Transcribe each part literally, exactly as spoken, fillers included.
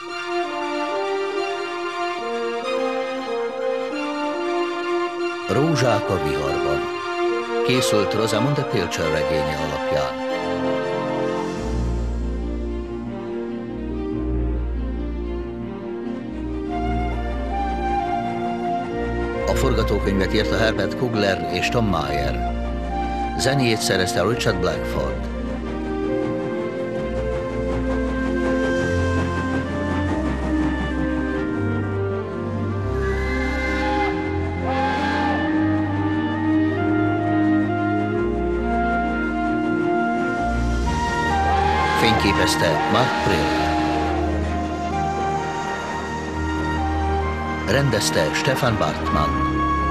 Rózsák a viharban. Készült Rosamunde Pilcher regénye alapján. A forgatókönyvet írta Herbert Kugler és Tom Meyer. Zenéjét szerezte Richard Blackford. Fényképezte Mark Prill. Rendezte Stefan Bartmann.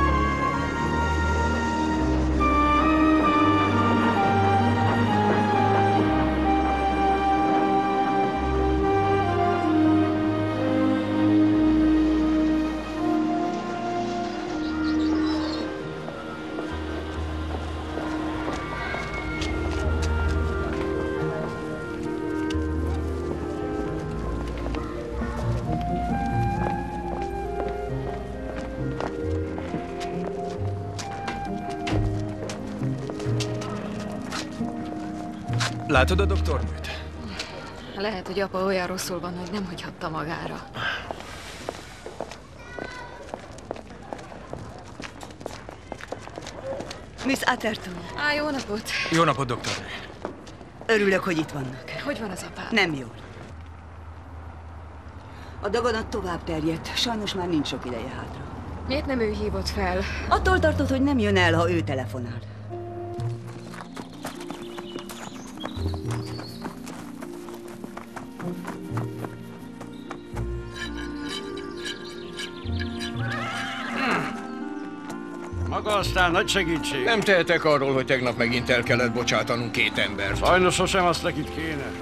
Látod a doktornőt? Lehet, hogy apa olyan rosszul van, hogy nem hagyhatta magára. Miss Atherton. Á, jó napot! Jó napot, doktornő. Örülök, hogy itt vannak. Hogy van az apám? Nem jól. A daganat tovább terjedt. Sajnos már nincs sok ideje hátra. Miért nem ő hívott fel? Attól tartott, hogy nem jön el, ha ő telefonál. Maga aztán nagy segítség. Nem tehetek arról, hogy tegnap megint el kellett bocsátanunk két embert. Sajnos sosem azt nekit kéne.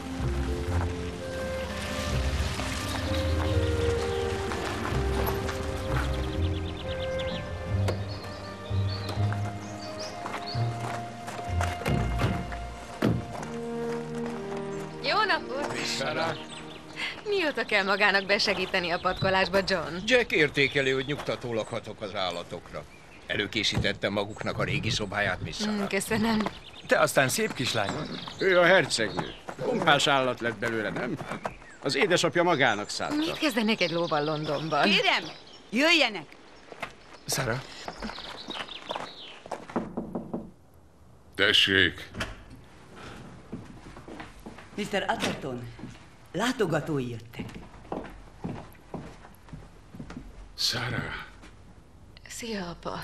Jó napot! Vissza. Mióta kell magának besegíteni a patkolásba, John? Jack értékeli, hogy nyugtatólag hatok az állatokra. Előkészítettem maguknak a régi szobáját, Miss Sarah. Mm, köszönöm. Te aztán szép kislány. Ő a hercegnő. Pompás állat lett belőle, nem? Az édesapja magának szánta. Mit kezdenék egy lóval Londonban? Kérem, jöjjenek! Sarah? Tessék! miszter Atherton, látogatói jöttek. Sarah. Szia, apa.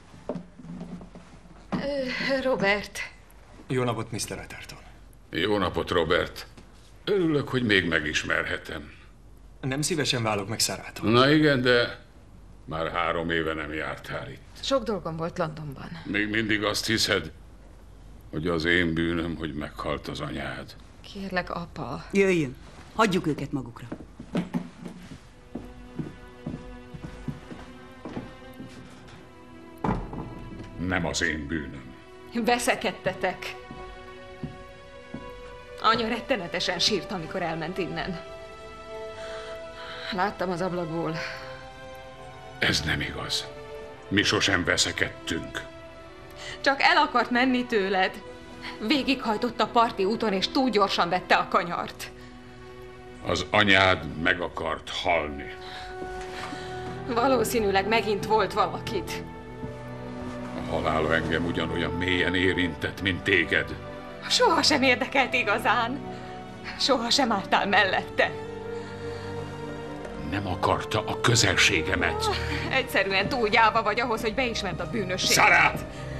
Ö, Robert. Jó napot, miszter Atherton. Jó napot, Robert. Örülök, hogy még megismerhetem. Nem szívesen válok meg Sarától. Na igen, de már három éve nem jártál itt. Sok dolgom volt Londonban. Még mindig azt hiszed, hogy az én bűnöm, hogy meghalt az anyád. Kérlek, apa. Jöjjön, hagyjuk őket magukra. Nem az én bűnöm. Veszekedtetek. Anya rettenetesen sírt, amikor elment innen. Láttam az ablakból. Ez nem igaz. Mi sosem veszekedtünk. Csak el akart menni tőled. Végighajtott a parti úton, és túl gyorsan vette a kanyart. Az anyád meg akart halni. Valószínűleg megint volt valakit. A halál engem ugyanolyan mélyen érintett, mint téged. Soha sem érdekelt igazán. Soha sem álltál mellette. Nem akarta a közelségemet. Egyszerűen túl gyáva vagy ahhoz, hogy beismerd a bűnösséget. Sarah!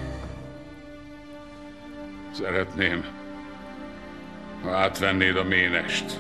Szeretném, ha átvennéd a ménest.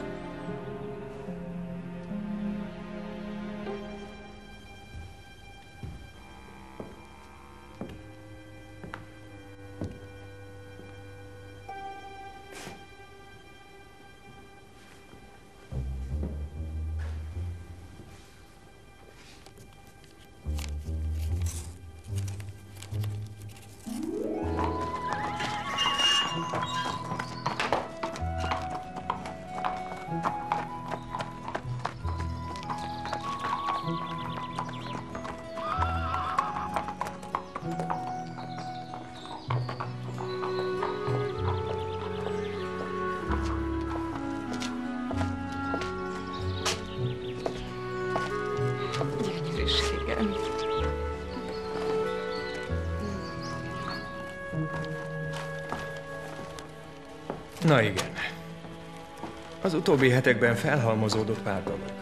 Na igen. Az utóbbi hetekben felhalmozódott pár dolog.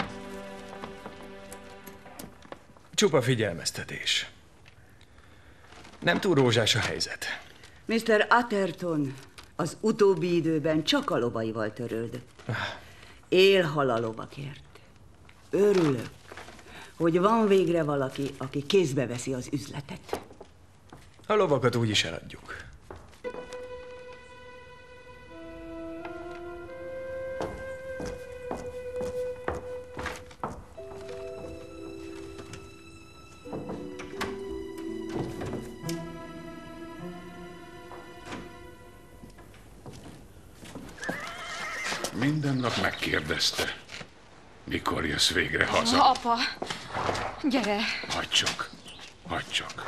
Csupa figyelmeztetés. Nem túl rózsás a helyzet. miszter Atherton az utóbbi időben csak a lovaival törődött. Él hal a lovakért. Örülök, hogy van végre valaki, aki kézbe veszi az üzletet. A lovakat úgyis eladjuk. Minden nap megkérdezte, mikor jössz végre haza. Apa, gyere. Hagyd csak, hagyd csak.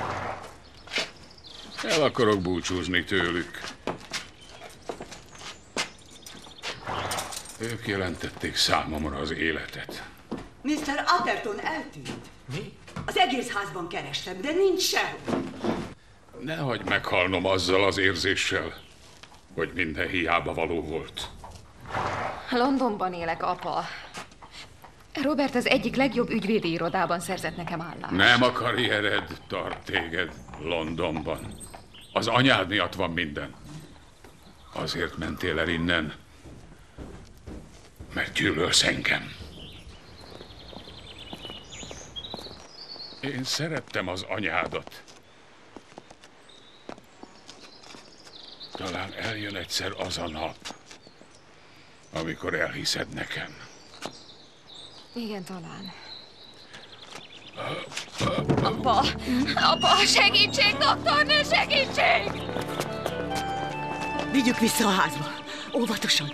El akarok búcsúzni tőlük. Ők jelentették számomra az életet. miszter Atherton eltűnt. Mi? Az egész házban kerestem, de nincs sehol. Ne hagyd meghalnom azzal az érzéssel, hogy minden hiába való volt. Londonban élek, apa. Robert az egyik legjobb ügyvédi irodában szerzett nekem állást. Nem a karriered tart téged Londonban. Az anyád miatt van minden. Azért mentél el innen, mert gyűlölsz engem. Én szerettem az anyádat. Talán eljön egyszer az a nap, amikor elhiszed nekem. Igen, talán. Apa! Apa! Segítség, doktornő, segítség! Vigyük vissza a házba. Óvatosan.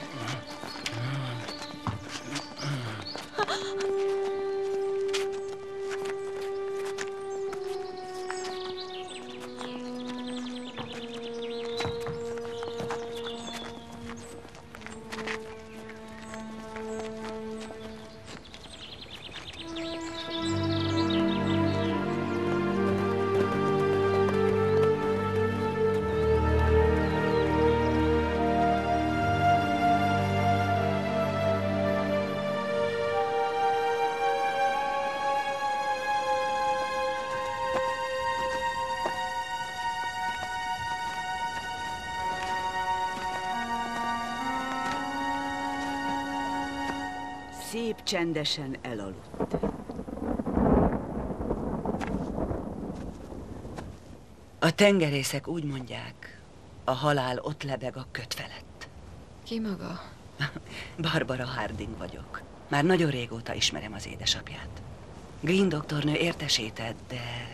Szép csendesen elaludt. A tengerészek úgy mondják, a halál ott lebeg a köt felett. Ki maga? Barbara Harding vagyok. Már nagyon régóta ismerem az édesapját. Green doktornő értesített, de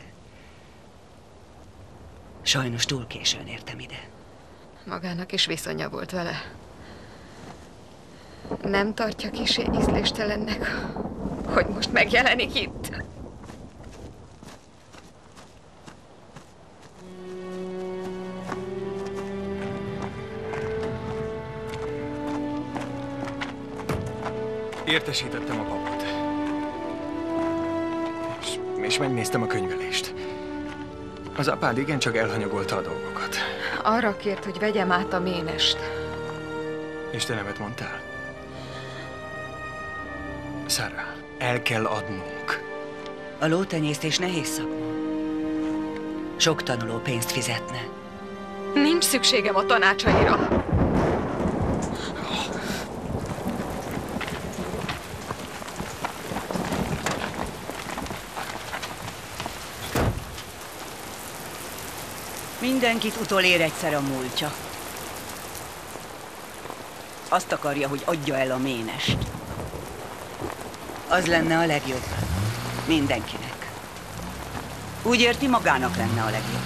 sajnos túl későn értem ide. Magának is viszonya volt vele. Nem tartja kissé ízléstelennek, hogy most megjelenik itt? Értesítettem a papot. És, és megnéztem a könyvelést. Az apád igencsak elhanyagolta a dolgokat. Arra kért, hogy vegyem át a ménest. És te nemet mondtál? Sarah, el kell adnunk. A lótenyésztés nehéz szakma. Sok tanuló pénzt fizetne. Nincs szükségem a tanácsaira. Mindenkit utolér egyszer a múltja. Azt akarja, hogy adja el a ménest. Az lenne a legjobb. Mindenkinek. Úgy érti, magának lenne a legjobb.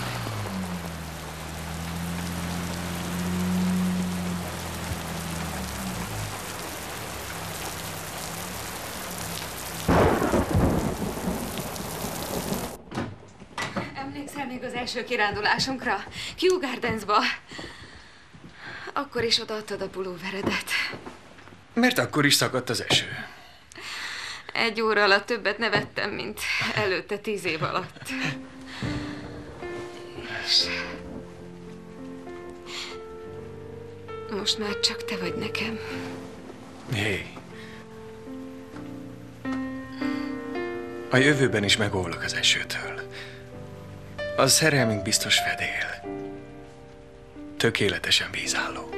Emlékszel még az első kirándulásunkra? Kew Gardensba. Akkor is odaadtad a pulóveredet. Mert akkor is szakadt az eső. Egy óra alatt többet nevettem, mint előtte tíz év alatt. És... Most már csak te vagy nekem. Hé. A jövőben is megóvlak az esőtől. A szerelmünk biztos fedél. Tökéletesen vízálló.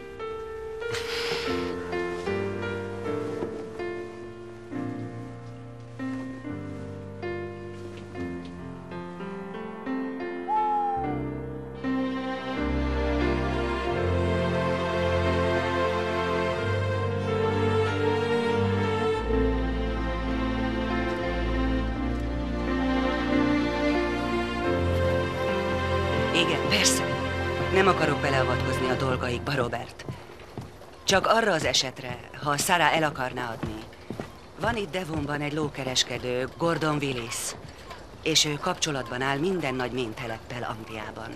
Igen, persze. Nem akarok beleavatkozni a dolgaikba, Robert. Csak arra az esetre, ha Sarah el akarná adni. Van itt Devonban egy lókereskedő, Gordon Willis, és ő kapcsolatban áll minden nagy ménteleppel Angliában.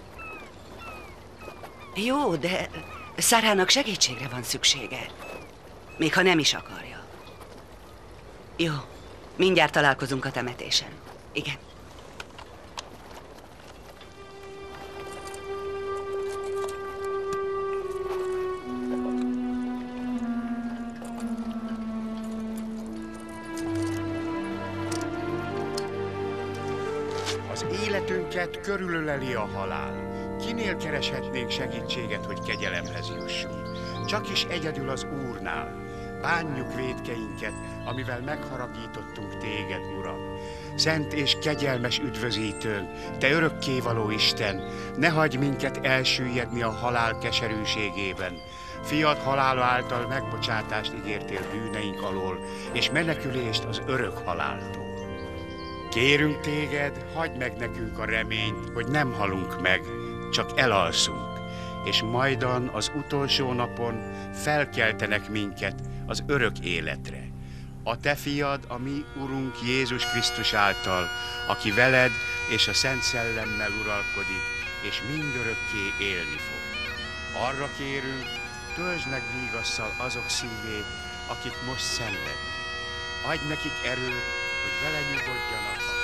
Jó, de Sarahnak segítségre van szüksége. Még ha nem is akarja. Jó, mindjárt találkozunk a temetésen. Igen. Az életünket körülöleli a halál. Kinél kereshetnénk segítséget, hogy kegyelemhez jussunk? Csak is egyedül az Úrnál. Bánjuk vétkeinket, amivel megharagítottunk téged, Uram. Szent és kegyelmes üdvözítőnk, te örökkévaló Isten, ne hagyj minket elsüllyedni a halál keserűségében. Fiad halála által megbocsátást ígértél bűneink alól, és menekülést az örök haláltól. Kérünk téged, hagyd meg nekünk a reményt, hogy nem halunk meg, csak elalszunk, és majdan az utolsó napon felkeltenek minket az örök életre. A te fiad, a mi Urunk Jézus Krisztus által, aki veled és a Szent Szellemmel uralkodik, és mindörökké élni fog. Arra kérünk, töltsd meg vígasszal azok szívét, akik most szenvednek. Adj nekik erőt, hogy vele nyugodjanak a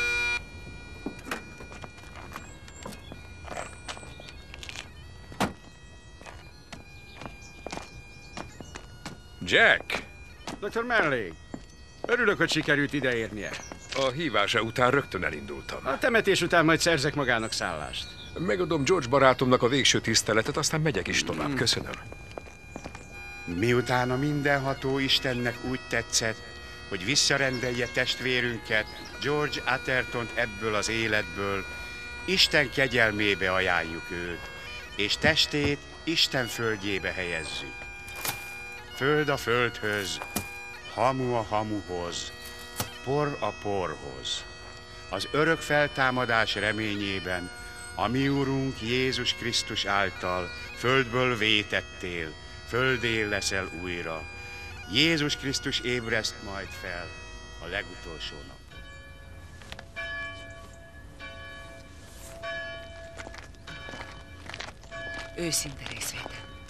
Jack! doktor Manley, örülök, hogy sikerült ideérnie. A hívása után rögtön elindultam. A temetés után majd szerzek magának szállást. Megadom George barátomnak a végső tiszteletet, aztán megyek is tovább. Köszönöm. Miután a mindenható Istennek úgy tetszett, hogy visszarendelje testvérünket, George Athertont ebből az életből, Isten kegyelmébe ajánljuk őt, és testét Isten földjébe helyezzük. Föld a földhöz, hamu a hamuhoz, por a porhoz. Az örök feltámadás reményében, a mi Úrunk Jézus Krisztus által földből vétettél, földé leszel újra. Jézus Krisztus ébreszt majd fel a legutolsó nap. Őszinte részvétel.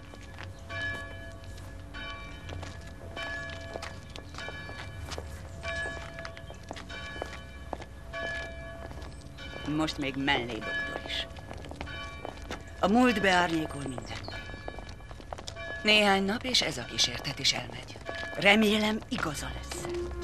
Most még Manley doktor is. A múlt beárnyékol mindent. Néhány nap, és ez a kísértet is elmegy. Remélem, igaza lesz.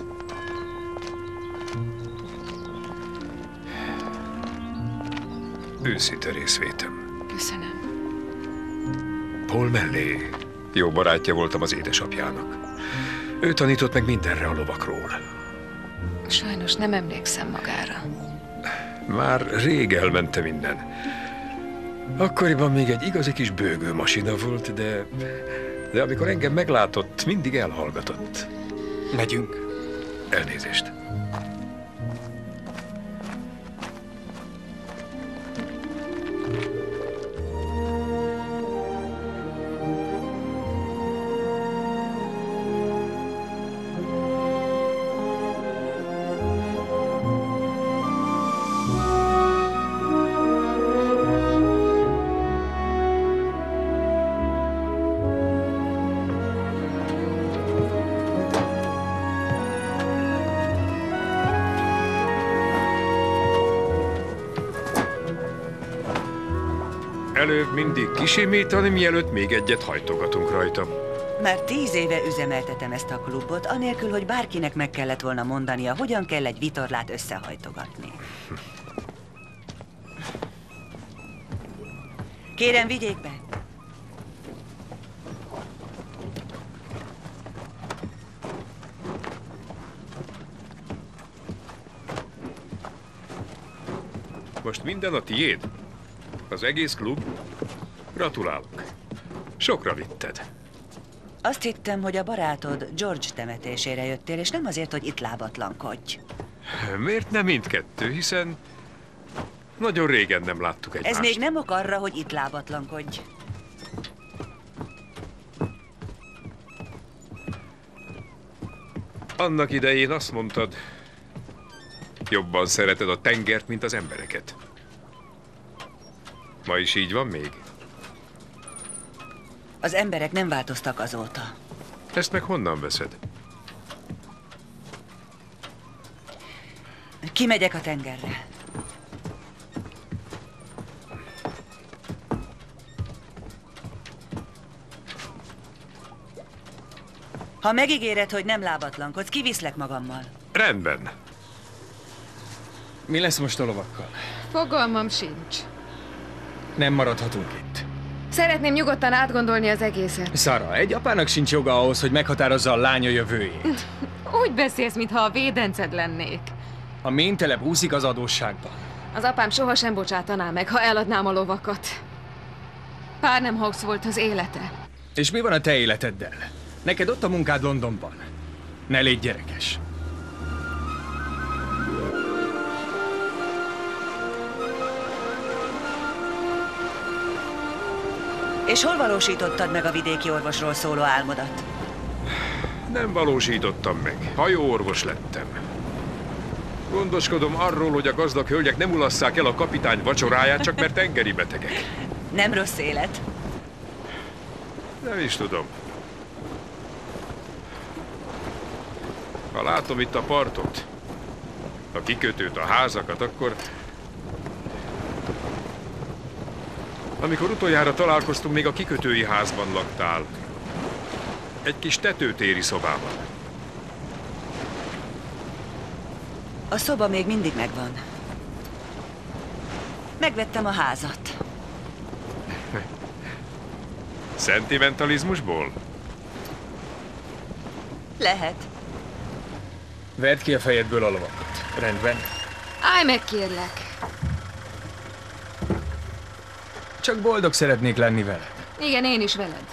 Őszinte részvétem. Köszönöm. Paul Manley. Jó barátja voltam az édesapjának. Ő tanított meg mindenre a lovakról. Sajnos nem emlékszem magára. Már rég elmente minden. Akkoriban még egy igazi kis bőgő masina volt, de... De amikor engem meglátott, mindig elhallgatott. Megyünk. Elnézést. Előbb mindig kisimítani, mielőtt még egyet hajtogatunk rajta. Már tíz éve üzemeltetem ezt a klubot, anélkül, hogy bárkinek meg kellett volna mondania, hogyan kell egy vitorlát összehajtogatni. Kérem, vigyék be! Most minden a tiéd? Az egész klub? Gratulálok. Sokra vitted. Azt hittem, hogy a barátod George temetésére jöttél, és nem azért, hogy itt lábatlankodj. Miért nem mindkettő, hiszen nagyon régen nem láttuk egymást. Ez még nem ok arra, hogy itt lábatlankodj. Annak idején azt mondtad, jobban szereted a tengert, mint az embereket. Ma is így van még? Az emberek nem változtak azóta. Ezt meg honnan veszed? Kimegyek a tengerre. Ha megígéred, hogy nem lábatlankodsz, kiviszlek magammal. Rendben. Mi lesz most a lovakkal? Fogalmam sincs. Nem maradhatunk itt. Szeretném nyugodtan átgondolni az egészet. Szara, egy apának sincs joga ahhoz, hogy meghatározza a lánya jövőjét. Úgy beszélsz, mintha a védenced lennék. A méntelep úszik az adósságban. Az apám sohasem bocsátaná meg, ha eladnám a lovakat. Parnham Hawks volt az élete. És mi van a te életeddel? Neked ott a munkád Londonban. Ne légy gyerekes. És hol valósítottad meg a vidéki orvosról szóló álmodat? Nem valósítottam meg. Hajóorvos lettem. Gondoskodom arról, hogy a gazdag hölgyek nem ulasszák el a kapitány vacsoráját, csak mert tengeri betegek. Nem rossz élet. Nem is tudom. Ha látom itt a partot, a kikötőt, a házakat, akkor... Amikor utoljára találkoztunk, még a kikötői házban laktál. Egy kis tetőtéri szobában. A szoba még mindig megvan. Megvettem a házat. Szentimentalizmusból? Lehet. Vedd ki a fejedből a lovakat. Rendben? Állj meg, kérlek. Csak boldog szeretnék lenni veled. Igen, én is veled.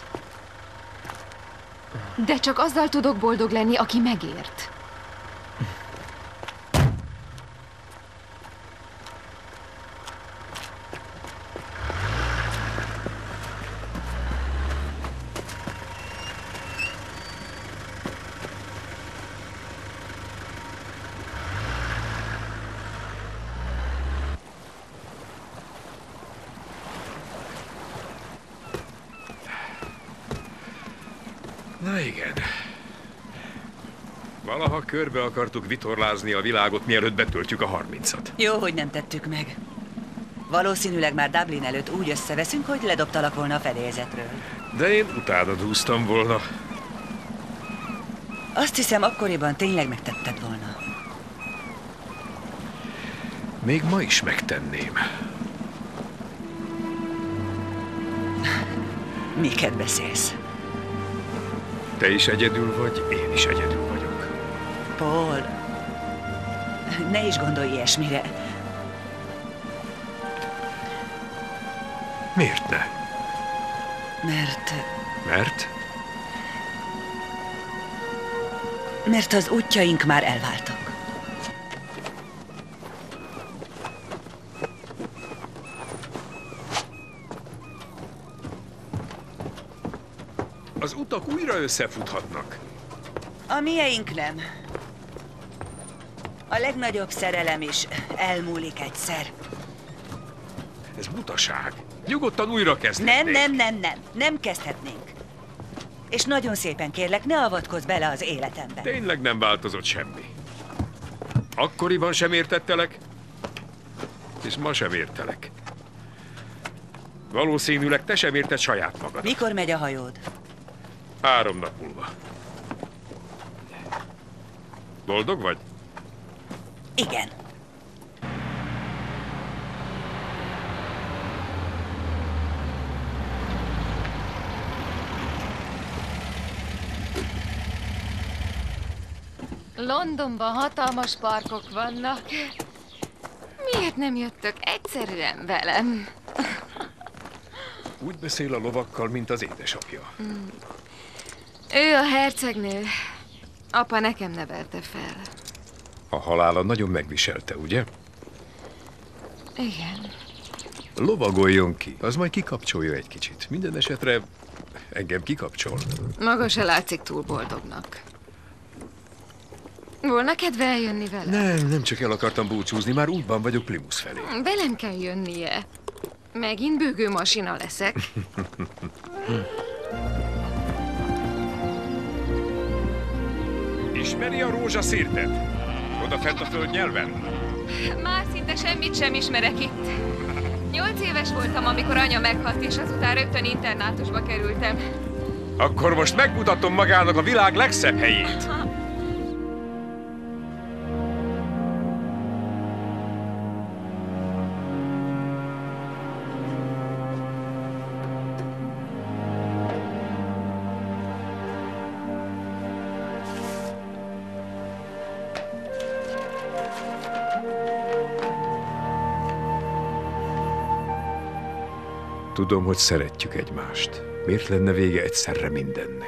De csak azzal tudok boldog lenni, aki megért. Na igen. Valaha körbe akartuk vitorlázni a világot, mielőtt betöltjük a harmincat. Jó, hogy nem tettük meg. Valószínűleg már Dublin előtt úgy összeveszünk, hogy ledobtalak volna a fedélzetről. De én utána dúztam volna. Azt hiszem, akkoriban tényleg megtetted volna. Még ma is megtenném. Miket beszélsz? Te is egyedül vagy, én is egyedül vagyok. Paul, ne is gondolj ilyesmire. Miért ne? Mert... Mert? Mert az útjaink már elváltak. Az utak újra összefuthatnak. A mieink nem. A legnagyobb szerelem is elmúlik egyszer. Ez butaság. Nyugodtan újra kezdhetnék. Nem, nem, nem, nem. Nem kezdhetnénk. És nagyon szépen kérlek, ne avatkozz bele az életembe. Tényleg nem változott semmi. Akkoriban sem értettelek, és ma sem értelek. Valószínűleg te sem érted saját magad. Mikor megy a hajód? Három nap múlva. Boldog vagy? Igen. Londonban hatalmas parkok vannak. Miért nem jöttök egyszerűen velem? Úgy beszél a lovakkal, mint az édesapja. Mm. Ő a hercegnő. Apa nekem nevelte fel. A halála nagyon megviselte, ugye? Igen. Lovagoljon ki, az majd kikapcsolja egy kicsit. Minden esetre engem kikapcsol. Maga se látszik túl boldognak. Volna kedve eljönni vele? Nem, nem csak el akartam búcsúzni, már útban vagyok Plymouth felé. Velem kell jönnie. Megint bőgő masina leszek. Ismeri a rózsaszirtet? Oda fent a földnyelven? Már szinte semmit sem ismerek itt. Nyolc éves voltam, amikor anya meghalt, és azután rögtön internátusba kerültem. Akkor most megmutatom magának a világ legszebb helyét. Tudom, hogy szeretjük egymást. Miért lenne vége egyszerre mindennek?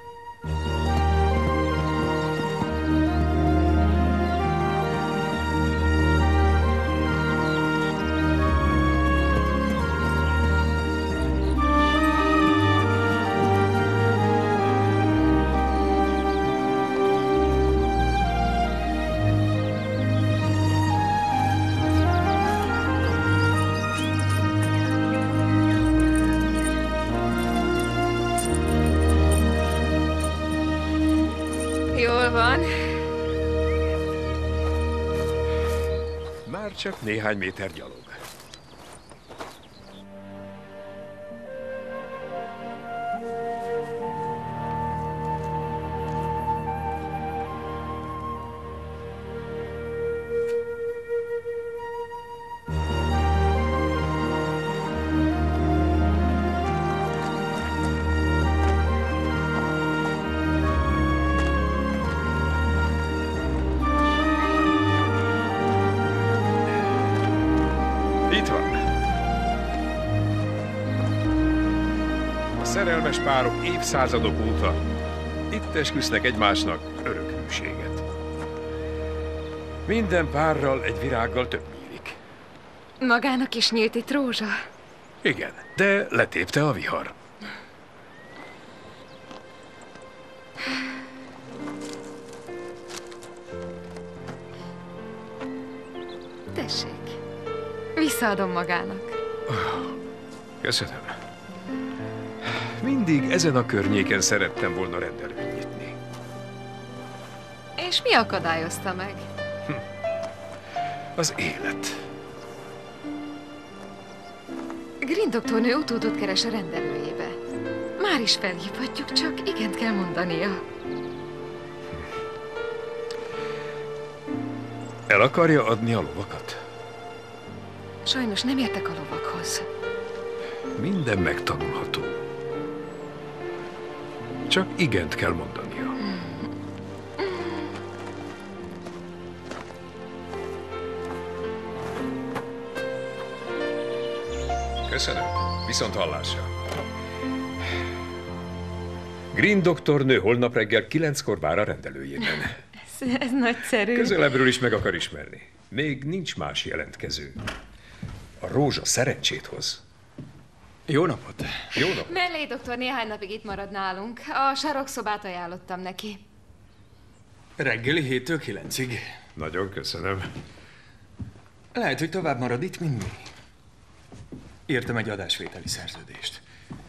Jól van. Már csak néhány méter gyalog. Itt van. A szerelmes párok évszázadok óta itt esküsznek egymásnak örök hűséget. Minden párral egy virággal több nyílik. Magának is nyílt itt rózsa? Igen, de letépte a vihar. Tessék. Visszaadom magának. Köszönöm. Mindig ezen a környéken szerettem volna rendelőt nyitni. És mi akadályozta meg? Az élet. Green doktornő utódot keres a rendelőjébe. Már is felhívhatjuk, csak igent kell mondania. El akarja adni a lovakat? Sajnos nem értek a lovakhoz. Minden megtanulható. Csak igent kell mondania. Köszönöm. Viszont hallásra. Green doktornő holnap reggel kilenckor vár a rendelőjében. Ez, ez nagyszerű. Közelebbről is meg akar ismerni. Még nincs más jelentkező. A rózsa szerencsét hoz. Jó napot! Jó napot! Mellé doktor néhány napig itt marad nálunk. A sarokszobát ajánlottam neki. Reggeli héttől kilencig. Nagyon köszönöm. Lehet, hogy tovább marad itt, mint mi. Írtam egy adásvételi szerződést.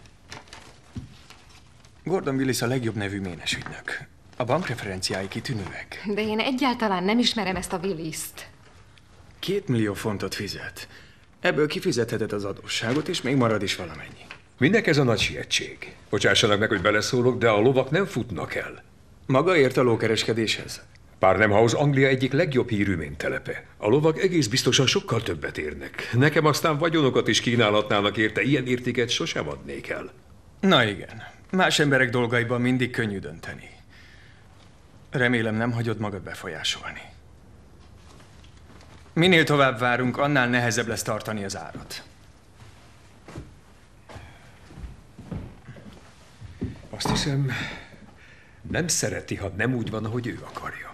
Gordon Willis a legjobb nevű ménesügynök. A bankreferenciái kitűnőek. De én egyáltalán nem ismerem ezt a Willist. Két millió fontot fizet. Ebből kifizetheted az adósságot, és még marad is valamennyi. Minek ez a nagy sietség? Bocsássanak meg, hogy beleszólok, de a lovak nem futnak el. Maga ért a lókereskedéshez? Parnham House Anglia egyik legjobb hírű méntelepe. A lovak egész biztosan sokkal többet érnek. Nekem aztán vagyonokat is kínálhatnának érte, ilyen értéket sosem adnék el. Na igen, más emberek dolgaiban mindig könnyű dönteni. Remélem nem hagyod magad befolyásolni. Minél tovább várunk, annál nehezebb lesz tartani az árat. Azt hiszem, nem szereti, ha nem úgy van, ahogy ő akarja.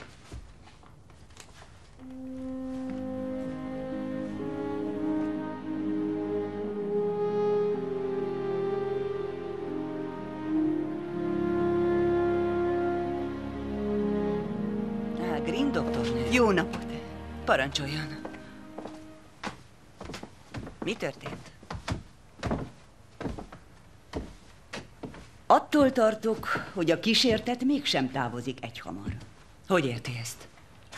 Á, Green doktornő. Jó napot! Parancsoljon. Mi történt? Attól tartok, hogy a kísértet mégsem távozik egyhamar. Hogy érti ezt?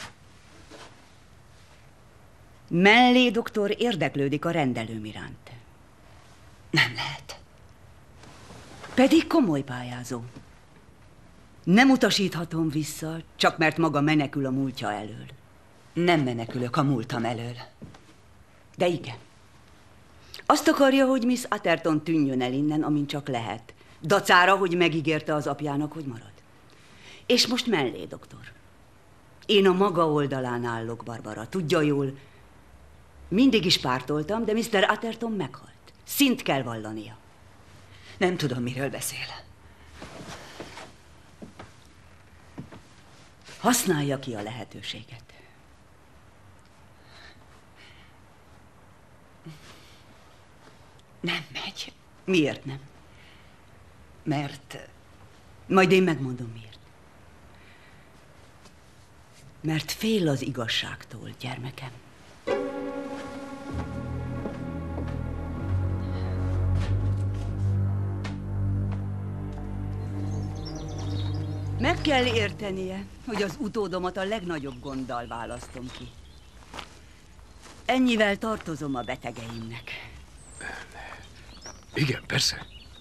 Mellé doktor érdeklődik a rendelőm iránt. Nem lehet. Pedig komoly pályázó. Nem utasíthatom vissza, csak mert maga menekül a múltja elől. Nem menekülök a múltam elől. De igen. Azt akarja, hogy Miss Atherton tűnjön el innen, amint csak lehet. Dacára, hogy megígérte az apjának, hogy marad. És most mellé, doktor. Én a maga oldalán állok, Barbara. Tudja jól, mindig is pártoltam, de miszter Atherton meghalt. Szint kell vallania. Nem tudom, miről beszél. Használja ki a lehetőséget. Nem megy. Miért nem? Mert... Majd én megmondom miért. Mert fél az igazságtól, gyermekem. Meg kell értenie, hogy az utódomat a legnagyobb gonddal választom ki. Ennyivel tartozom a betegeimnek. Igen, persze.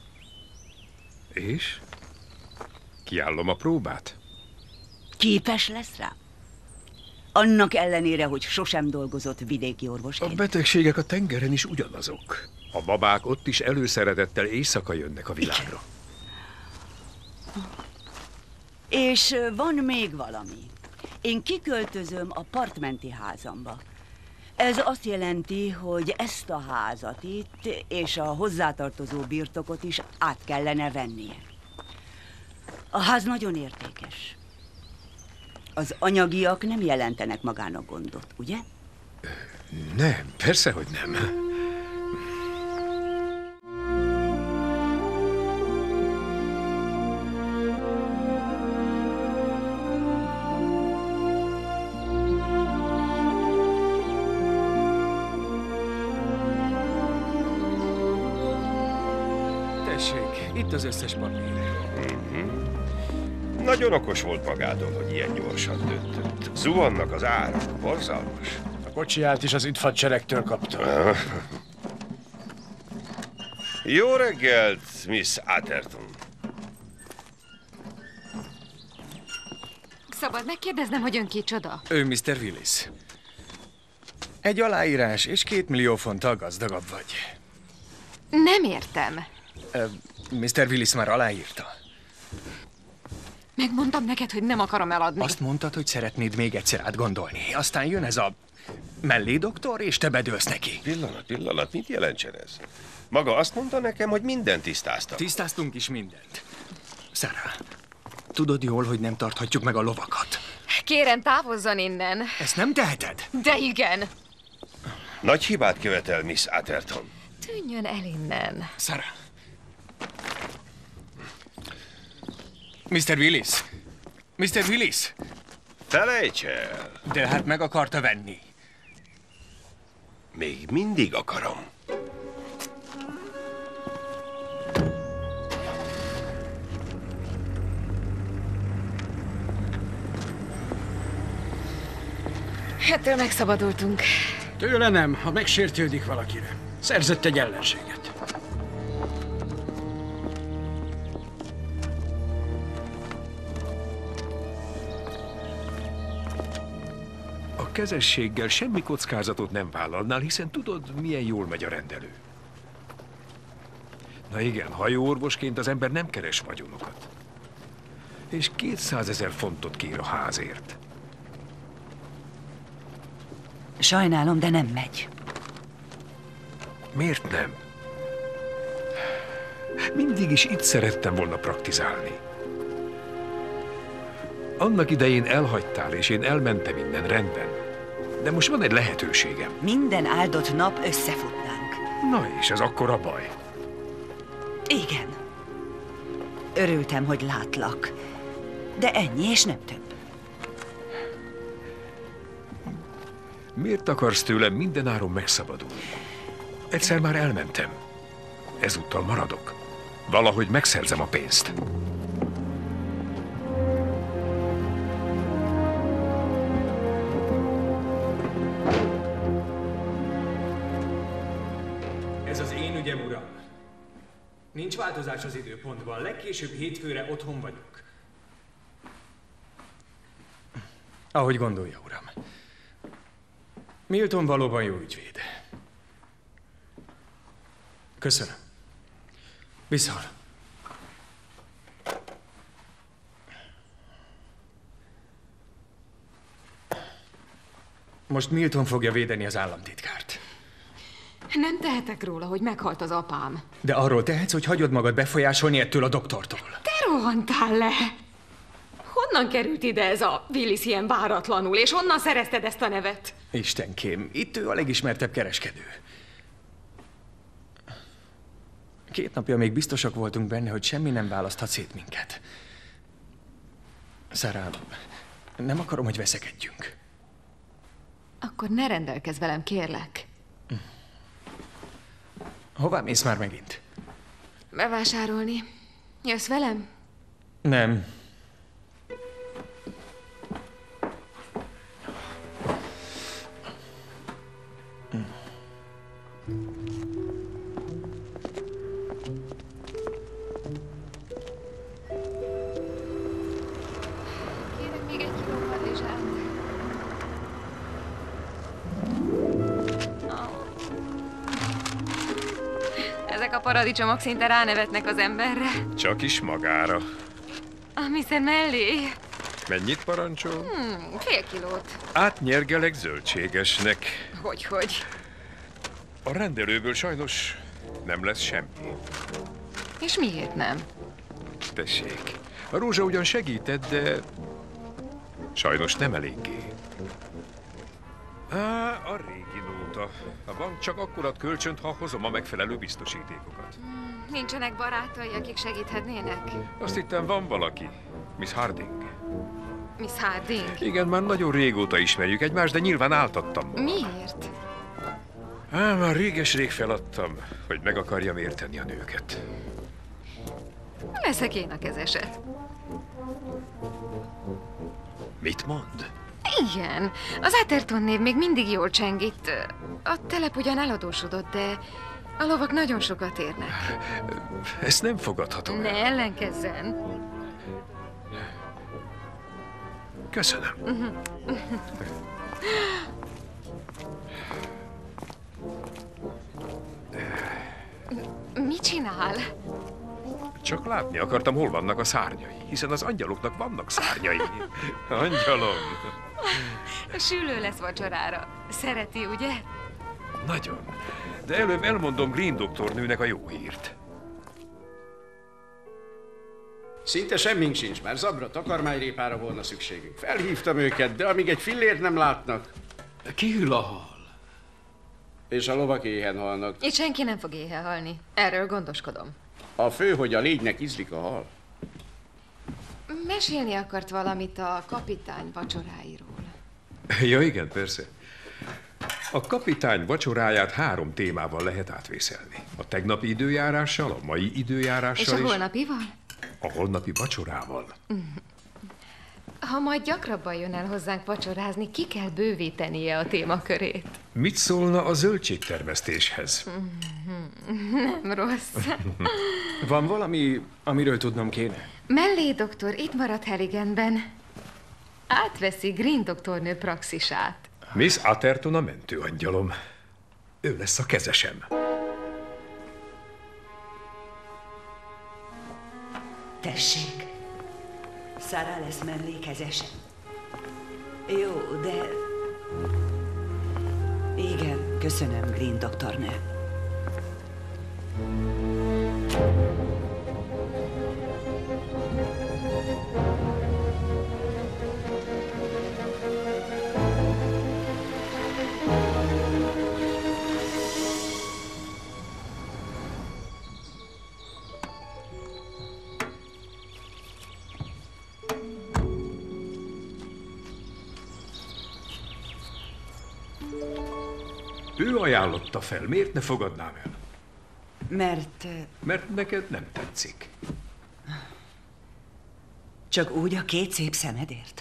És? Kiállom a próbát? Képes lesz rá? Annak ellenére, hogy sosem dolgozott vidéki orvosként. A betegségek a tengeren is ugyanazok. A babák ott is előszeretettel éjszaka jönnek a világra. És van még valami. Én kiköltözöm a partmenti házamba. Ez azt jelenti, hogy ezt a házat itt és a hozzátartozó birtokot is át kellene vennie. A ház nagyon értékes. Az anyagiak nem jelentenek magának gondot, ugye? Nem, persze, hogy nem. Tessék, itt az összes papír. Mm-hmm. Nagyon okos volt magától, hogy ilyen gyorsan döntött. Zuhannak az árak, borzalmas. A kocsiját is az üdvadseregtől kapta. Ah. Jó reggelt, Miss Atherton. Szabad megkérdeznem, hogy ön kicsoda? Ő miszter Willis. Egy aláírás és két millió fonttal gazdagabb vagy. Nem értem. Uh, miszter Willis már aláírta. Megmondtam neked, hogy nem akarom eladni. Azt mondtad, hogy szeretnéd még egyszer átgondolni. Aztán jön ez a mellé doktor, és te bedőlsz neki. Pillanat, pillanat, mit jelentsen ez? Maga azt mondta nekem, hogy mindent tisztáztam. Tisztáztunk is mindent. Sarah, tudod jól, hogy nem tarthatjuk meg a lovakat. Kérem, távozzon innen. Ezt nem teheted? De igen. Nagy hibát követel, Miss Atherton. Tűnjön el innen. Sarah. miszter Willis! miszter Willis! Felejts el! De hát meg akarta venni. Még mindig akarom. Ettől megszabadultunk. Tőle nem, ha megsértődik valakire. Szerzett egy ellenséget. A kezességgel semmi kockázatot nem vállalnál, hiszen tudod, milyen jól megy a rendelő. Na igen, hajóorvosként az ember nem keres vagyonokat. És kétszázezer fontot kér a házért. Sajnálom, de nem megy. Miért nem? Mindig is itt szerettem volna praktizálni. Annak idején elhagytál, és én elmentem innen, rendben. De most van egy lehetőségem. Minden áldott nap összefutnánk. Na és ez akkora baj. Igen. Örültem, hogy látlak. De ennyi, és nem több. Miért akarsz tőlem mindenáron megszabadulni? Egyszer már elmentem. Ezúttal maradok. Valahogy megszerzem a pénzt. Ez az én ügyem, uram. Nincs változás az időpontban. Legkésőbb hétfőre otthon vagyok. Ahogy gondolja, uram. Milton valóban jó ügyvéd. Köszönöm. Viszont. Most Milton fogja védeni az államtitkárt. Nem tehetek róla, hogy meghalt az apám. De arról tehetsz, hogy hagyod magad befolyásolni ettől a doktortól. Te rohantál le! Honnan került ide ez a Willis ilyen váratlanul, és honnan szerezted ezt a nevet? Istenkém, itt ő a legismertebb kereskedő. Két napja még biztosak voltunk benne, hogy semmi nem választhat szét minket. Sarah, nem akarom, hogy veszekedjünk. Akkor ne rendelkezz velem, kérlek. Hová mész már megint? Bevásárolni. Jössz velem? Nem. Kérek még egy kiló padlizsát. Ezek a paradicsomok szinte ránevetnek az emberre. Csak is magára. A miszer mellé. Mennyit parancsol? Hmm, fél kilót. Átnyergelek zöldségesnek. Hogyhogy? A rendelőből sajnos nem lesz semmi. És miért nem? Tessék, a rózsa ugyan segített, de sajnos nem eléggé. Á, a régi nóta. A bank csak akkor ad kölcsönt, ha hozom a megfelelő biztosítékokat. Nincsenek barátai, akik segíthetnének? Azt hittem, van valaki. Miss Harding. Miss Harding? Igen, már nagyon régóta ismerjük egymást, de nyilván áltattam volna. Miért? Á, már réges-rég feladtam, hogy meg akarjam érteni a nőket. Leszek én a kezese. Mit mond? Igen, az Atherton név még mindig jól cseng itt. A telep ugyan eladósodott, de a lovak nagyon sokat érnek. Ezt nem fogadhatom Ne el. ellenkezzen. Köszönöm. Mit csinál? Csak látni akartam, hol vannak a szárnyai, hiszen az angyaloknak vannak szárnyai. Angyalom. Sülő lesz vacsorára. Szereti, ugye? Nagyon. De előbb elmondom Green doktornőnek a jó hírt. Szinte semmink sincs, mert zabra, takarmányrépára volna szükségünk. Felhívtam őket, de amíg egy fillért nem látnak... Kihűl a hal. És a lovak éhen halnak. Itt senki nem fog éhe halni. Erről gondoskodom. A fő, hogy a légynek ízlik a hal. Mesélni akart valamit a kapitány vacsoráiról. Ja, igen, persze. A kapitány vacsoráját három témával lehet átvészelni. A tegnapi időjárással, a mai időjárással És a holnapival? a holnapi vacsorával. Ha majd gyakrabban jön el hozzánk vacsorázni, ki kell bővítenie a témakörét. Mit szólna a zöldségtermesztéshez? Nem rossz. Van valami, amiről tudnom kéne? Mellé doktor itt marad Heligenben. Átveszi Green doktornő praxisát. Miss Atherton a mentőangyalom. Ő lesz a kezesem. Tessék, Sarah lesz mellékezesem. Jó, de... Igen, köszönöm, Green doktornő. Ő ajánlotta fel, miért ne fogadnám el? Mert... Mert neked nem tetszik. Csak úgy a két szép szemedért?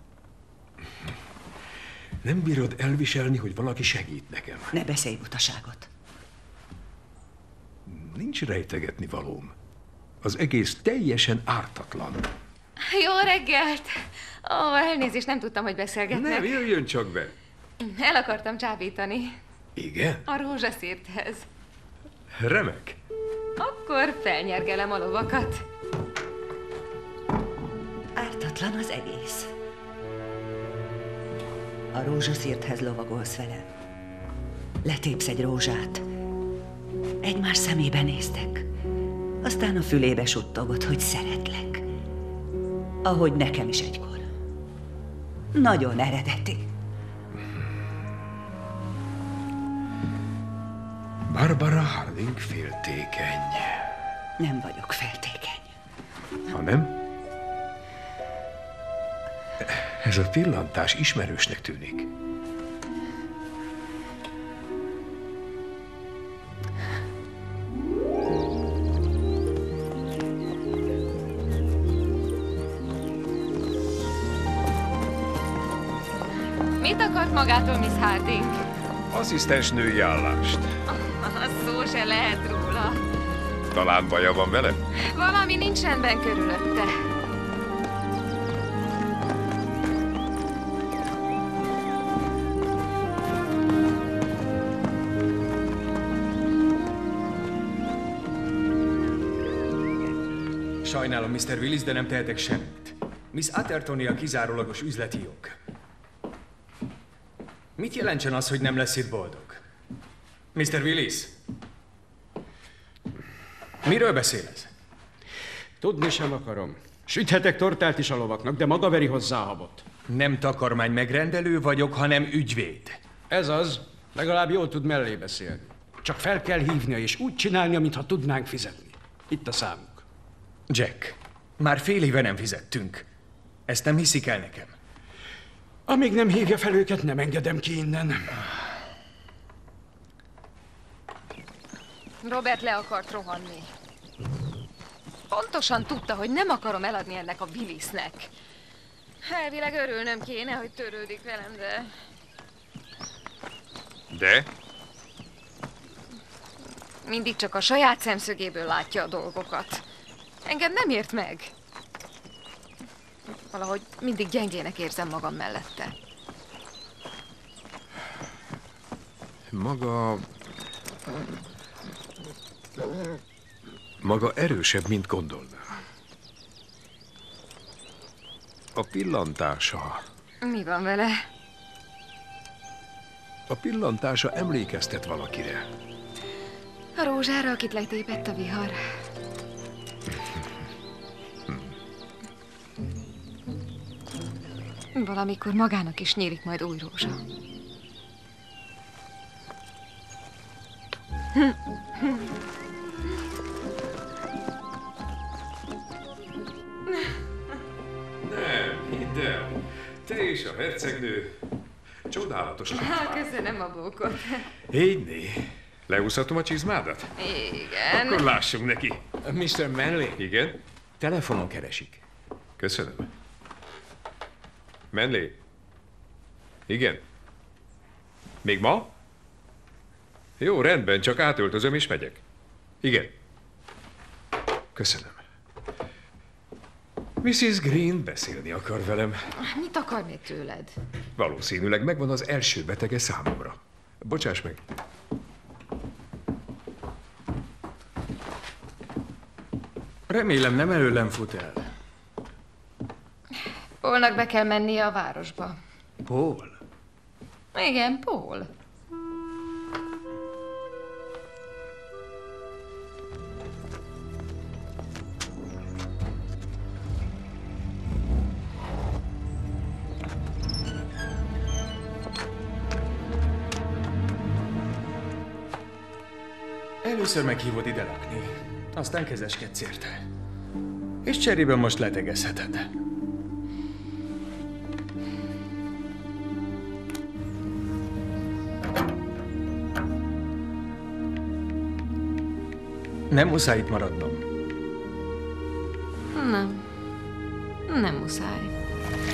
Nem bírod elviselni, hogy valaki segít nekem. Ne beszélj butaságot. Nincs rejtegetni valóm. Az egész teljesen ártatlan. Jó reggelt! Ó, elnézést, nem tudtam, hogy beszélgetnek. Nem, jöjjön csak be. El akartam csábítani. Igen? A rózsaszírthez. Remek. Akkor felnyergelem a lovakat. Ártatlan az egész. A rózsaszírthez lovagolsz velem. Letépsz egy rózsát. Egymás szemébe néztek. Aztán a fülébe suttogod, hogy szeretlek. Ahogy nekem is egykor. Nagyon eredeti. Barbara Harding féltékeny. Nem vagyok féltékeny. Ha nem? Ez a pillantás ismerősnek tűnik. Mit akart magától, Miss Harding? Asszisztens női állást. A szó se lehet róla. Talán baja van vele? Valami nincs rendben körülötte. Sajnálom, miszter Willis, de nem tehetek semmit. Miss Atherton a kizárólagos üzleti jog. Mit jelentsen az, hogy nem lesz itt boldog? miszter Willis? Miről beszél ez? Tudni sem akarom. Süthetek tortát is a lovaknak, de maga veri hozzá a habot. Nem takarmány megrendelő vagyok, hanem ügyvéd. Ez az. Legalább jól tud mellé beszélni. Csak fel kell hívnia, és úgy csinálnia, mintha tudnánk fizetni. Itt a számuk. Jack, már fél éve nem fizettünk. Ezt nem hiszik el nekem. Amíg nem hívja fel őket, nem engedem ki innen. Robert le akart rohanni. Pontosan tudta, hogy nem akarom eladni ennek a Willisnek. Elvileg örülnöm kéne, hogy törődik velem, de... De? Mindig csak a saját szemszögéből látja a dolgokat. Engem nem ért meg. Valahogy mindig gyengének érzem magam mellette. Maga... Maga erősebb, mint gondolná. A pillantása... Mi van vele? A pillantása emlékeztet valakire. A rózsára, akit letépett a vihar. Valamikor magának is nyílik majd új rózsa. Nem, hidd el. Te és a hercegnő csodálatos lámpák. Köszönöm a bókot. Így, leúszhatom a csizmádat? Igen. Akkor lássunk neki. miszter Manley? Igen? Telefonon keresik. Köszönöm. Manley? Igen? Még ma? Jó, rendben, csak átöltözöm és megyek. Igen. Köszönöm. missziz Green beszélni akar velem. Mit akar még tőled? Valószínűleg megvan az első betege számomra. Bocsáss meg. Remélem nem előlem fut el. Paulnak be kell mennie a városba. Paul? Igen, Paul. Először meghívod ide lakni, aztán kezeskedsz érte. És cserében most letegezheted. Nem muszáj itt maradnom. Nem. Nem muszáj.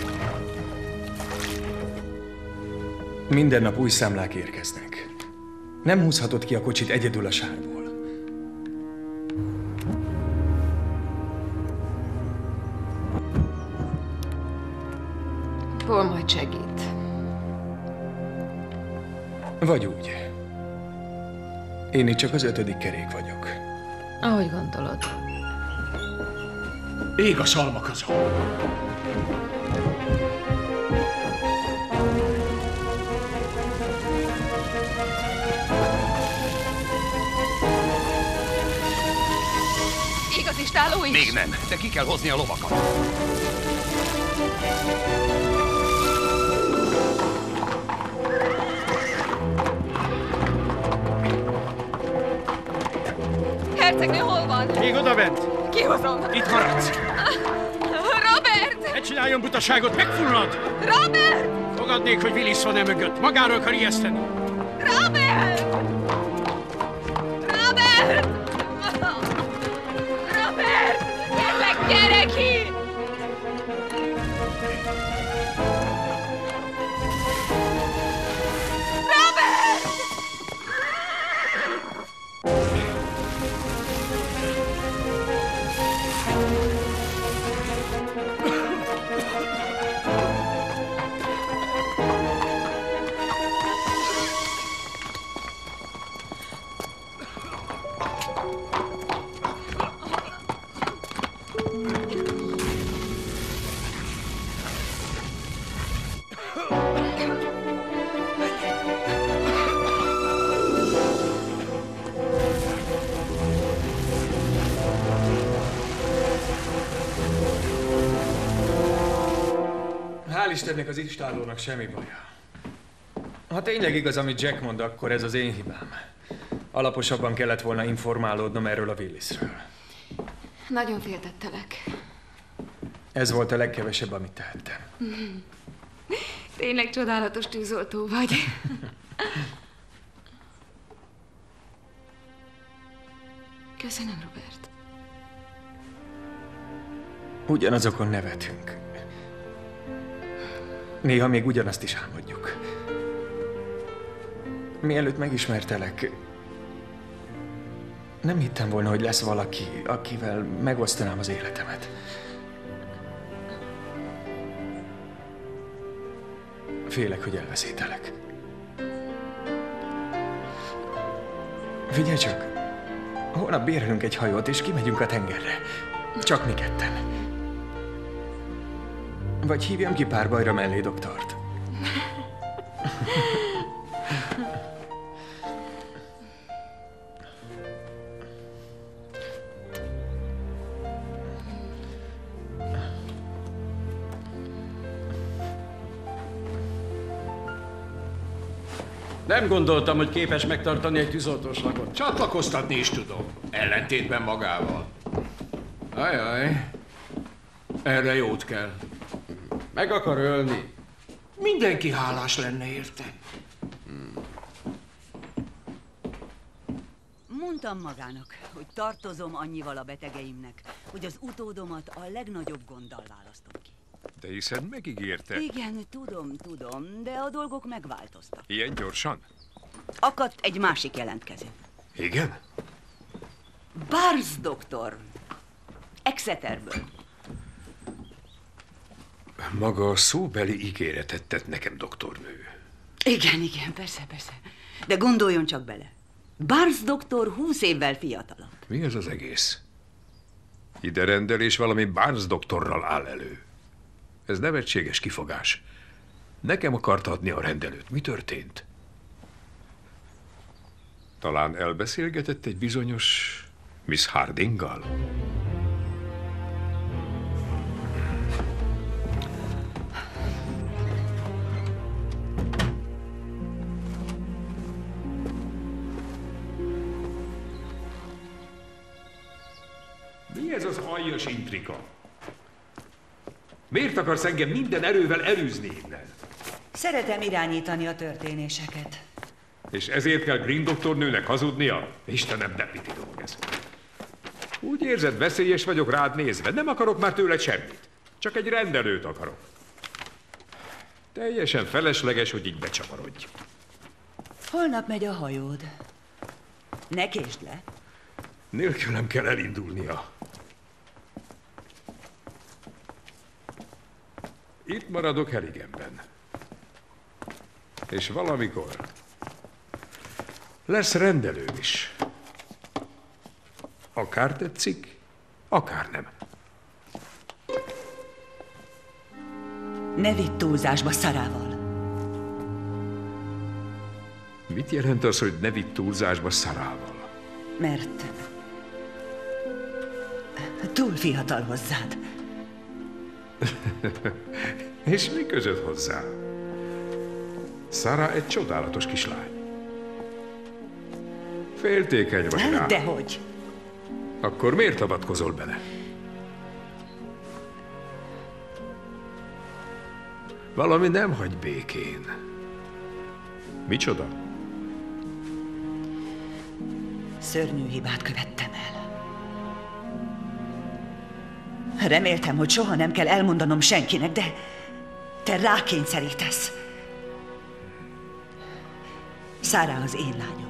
Minden nap új számlák érkeznek. Nem húzhatod ki a kocsit egyedül a sárból. Paul majd segít. Vagy úgy. Én itt csak az ötödik kerék vagyok. Ahogy gondolod. Ég a szalmakaza. Igazi stáló is? Még nem, de ki kell hozni a lovakat. Hercegnő, hol van? Még odabent. Kihozom. Itt maradsz. Robert! Ne csináljon butaságot, megfullad! Robert! Fogadnék, hogy Willis van-e mögött. Magáról akar ijeszteni. Robert! Robert! Robert! Kérlek, gyere ki! Robert! Hál' Istennek az istálónak semmi baja. Ha tényleg igaz, amit Jack mond, akkor ez az én hibám. Alaposabban kellett volna informálódnom erről a Willisről. Nagyon féltettelek. Ez volt a legkevesebb, amit tehettem. Tényleg csodálatos tűzoltó vagy. Köszönöm, Robert. Ugyanazokon nevetünk. Néha még ugyanazt is álmodjuk. Mielőtt megismertelek, nem hittem volna, hogy lesz valaki, akivel megosztanám az életemet. Félek, hogy elveszítelek. Figyelj csak, holnap bérelünk egy hajót, és kimegyünk a tengerre. Csak mi ketten. Vagy hívjam ki pár bajra mellé doktort. Nem gondoltam, hogy képes megtartani egy tűzoltós lakot. Csatlakoztatni is tudom. Ellentétben magával. Ajaj. Erre jót kell. Meg akar ölni. Mindenki hálás lenne érte. Mondtam magának, hogy tartozom annyival a betegeimnek, hogy az utódomat a legnagyobb gonddal választom ki. De hiszen megígérte. Igen, tudom, tudom, de a dolgok megváltoztak. Ilyen gyorsan? akadt egy másik jelentkező. Igen? Barnes doktor. Exeterből. Maga szóbeli ígéretet tett nekem, doktornő. Igen, igen, persze, persze. De gondoljon csak bele. Barnes doktor húsz évvel fiatalabb. Mi ez az egész? Ide rendel, és valami Barnes doktorral áll elő. Ez nevetséges kifogás. Nekem akart adni a rendelőt. Mi történt? Talán elbeszélgetett egy bizonyos Miss Hardinggal? Mi ez az aljas intrika? Miért akarsz engem minden erővel elűzni innen? Szeretem irányítani a történéseket. És ezért kell Green doktornőnek hazudnia? Istenem, de piti dolog ez. Úgy érzed, veszélyes vagyok rád nézve. Nem akarok már tőled semmit. Csak egy rendelőt akarok. Teljesen felesleges, hogy így becsavarodj. Holnap megy a hajód. Ne késd le. Nélkülem kell elindulnia. Itt maradok Heligenben. És valamikor lesz rendelőm is. Akár tetszik, akár nem. Ne vidd túlzásba Sarával. Mit jelent az, hogy ne vidd túlzásba Sarával? Mert túl fiatal hozzád. És mi között hozzá? Sarah egy csodálatos kislány. Féltékeny vagy rá. Dehogy. Akkor miért avatkozol bele? Valami nem hagy békén. Micsoda? Szörnyű hibát követtem el. Reméltem, hogy soha nem kell elmondanom senkinek, de te rákényszerítesz. Sarah az én lányom.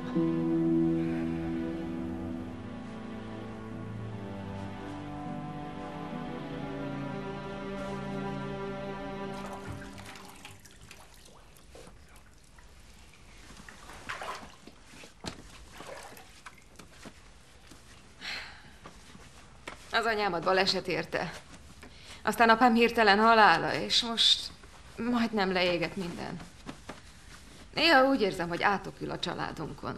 Az anyámat baleset érte. Aztán apám hirtelen halála, és most majdnem leégett minden. Néha úgy érzem, hogy átokül a családunkon.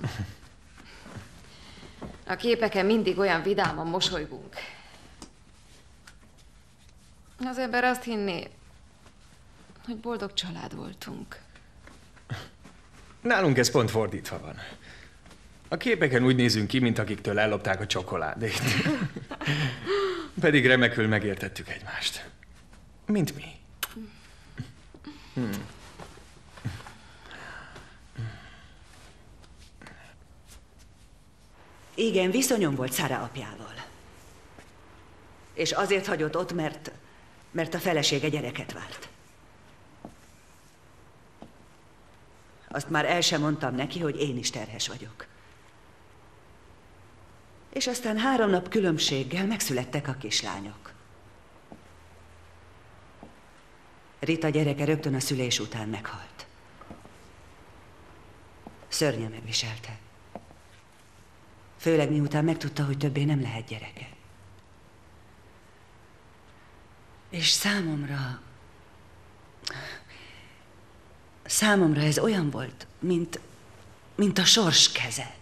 A képeken mindig olyan vidáman mosolygunk. Az ember azt hinné, hogy boldog család voltunk. Nálunk ez pont fordítva van. A képeken úgy nézünk ki, mint akiktől ellopták a csokoládét. Pedig remekül megértettük egymást. Mint mi. Hmm. Igen, viszonyom volt Sarah apjával. És azért hagyott ott, mert, mert a felesége gyereket várt. Azt már el sem mondtam neki, hogy én is terhes vagyok. És aztán három nap különbséggel megszülettek a kislányok. Rita gyereke rögtön a szülés után meghalt. Szörnyen megviselte. Főleg miután megtudta, hogy többé nem lehet gyereke. És számomra... Számomra ez olyan volt, mint, mint a sors keze.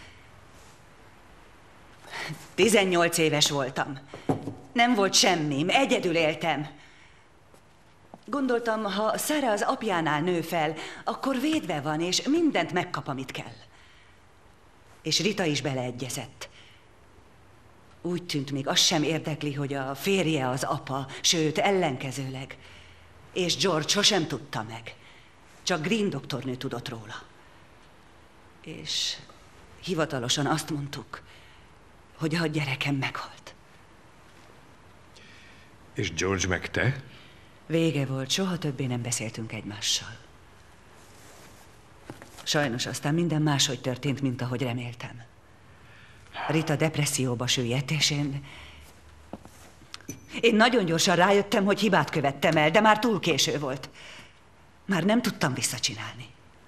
Tizennyolc éves voltam. Nem volt semmim, egyedül éltem. Gondoltam, ha Sarah az apjánál nő fel, akkor védve van, és mindent megkap, amit kell. És Rita is beleegyezett. Úgy tűnt, még az sem érdekli, hogy a férje az apa, sőt, ellenkezőleg. És George sosem tudta meg. Csak Green doktornő tudott róla. És hivatalosan azt mondtuk, hogy a gyerekem meghalt. És George meg te? Vége volt, soha többé nem beszéltünk egymással. Sajnos aztán minden máshogy történt, mint ahogy reméltem. Rita depresszióba süllyedt, és én... Én nagyon gyorsan rájöttem, hogy hibát követtem el, de már túl késő volt. Már nem tudtam visszacsinálni.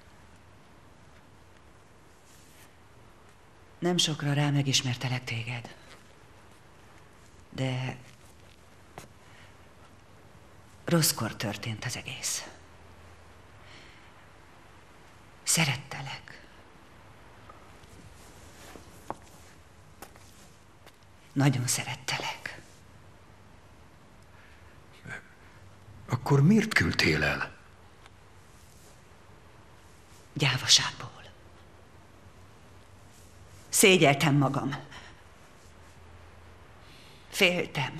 Nem sokra rá megismertelek téged. De... rosszkor történt az egész. Szerettelek. Nagyon szerettelek. Akkor miért küldtél el? Gyávaságból. Szégyeltem magam. Féltem,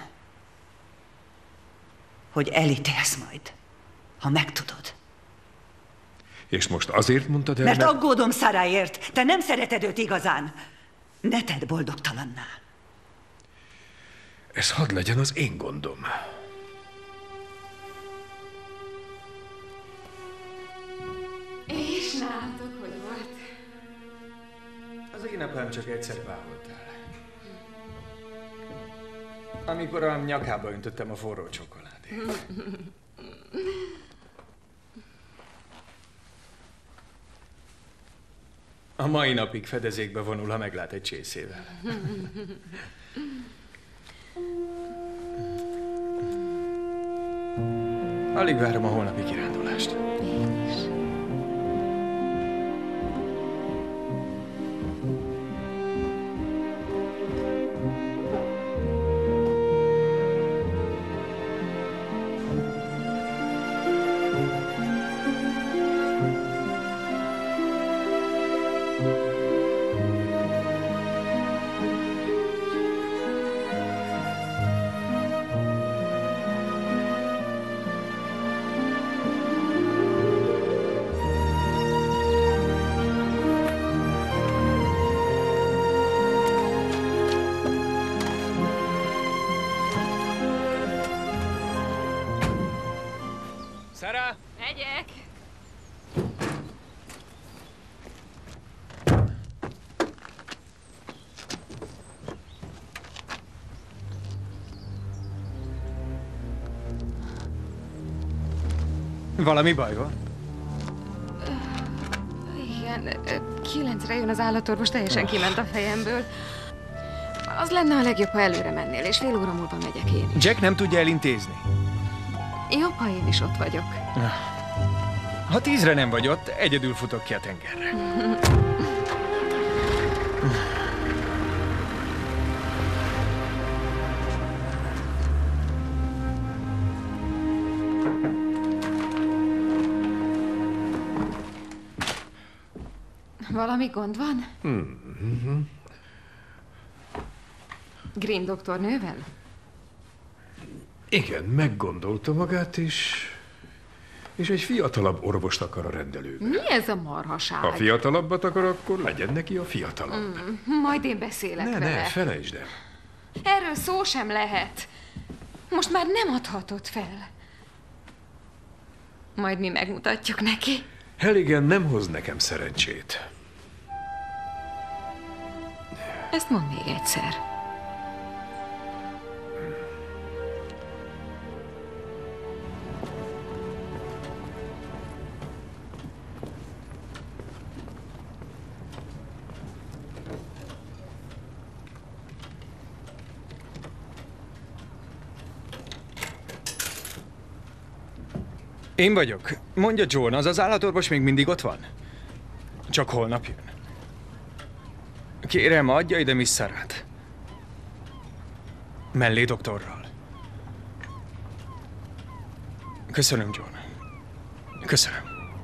hogy elítélsz majd, ha megtudod. És most azért mondtad el, mert... Mert aggódom Száráért. Te nem szereted őt igazán. Ne tedd boldogtalanná. Ez hadd legyen az én gondom. És nálatok hogy volt? Az én apám csak egyszer bámult el. Amikor a nyakába öntöttem a forró csokoládét. A mai napig fedezékbe vonul, ha meglát egy csészével. Alig várom a holnapi kirándulást. Én is. Sarah! Megyek! Valami baj van? Igen, kilencre jön az állatorvos, teljesen kiment a fejemből. Az lenne a legjobb, ha előre mennél, és fél óra múlva megyek én is. Jack nem tudja elintézni. Jobb, ha én is ott vagyok. Ha tízre nem vagy ott, egyedül futok ki a tengerre. Valami gond van? Mm-hmm. Green doktornővel? Igen, meggondolta magát, és... és egy fiatalabb orvost akar a rendelőbe. Mi ez a marhaság? Ha fiatalabbat akar, akkor legyen neki a fiatalabb. Mm, majd én beszélek ne, vele. Ne, felejtsd el. Erről szó sem lehet. Most már nem adhatod fel. Majd mi megmutatjuk neki. Halligan nem hoz nekem szerencsét. Ezt mondd még egyszer. Én vagyok. Mondja John, az az állatorvos még mindig ott van? Csak holnap jön. Kérem, adja ide Miss Sarah-t. Mellé doktorral. Köszönöm, John. Köszönöm.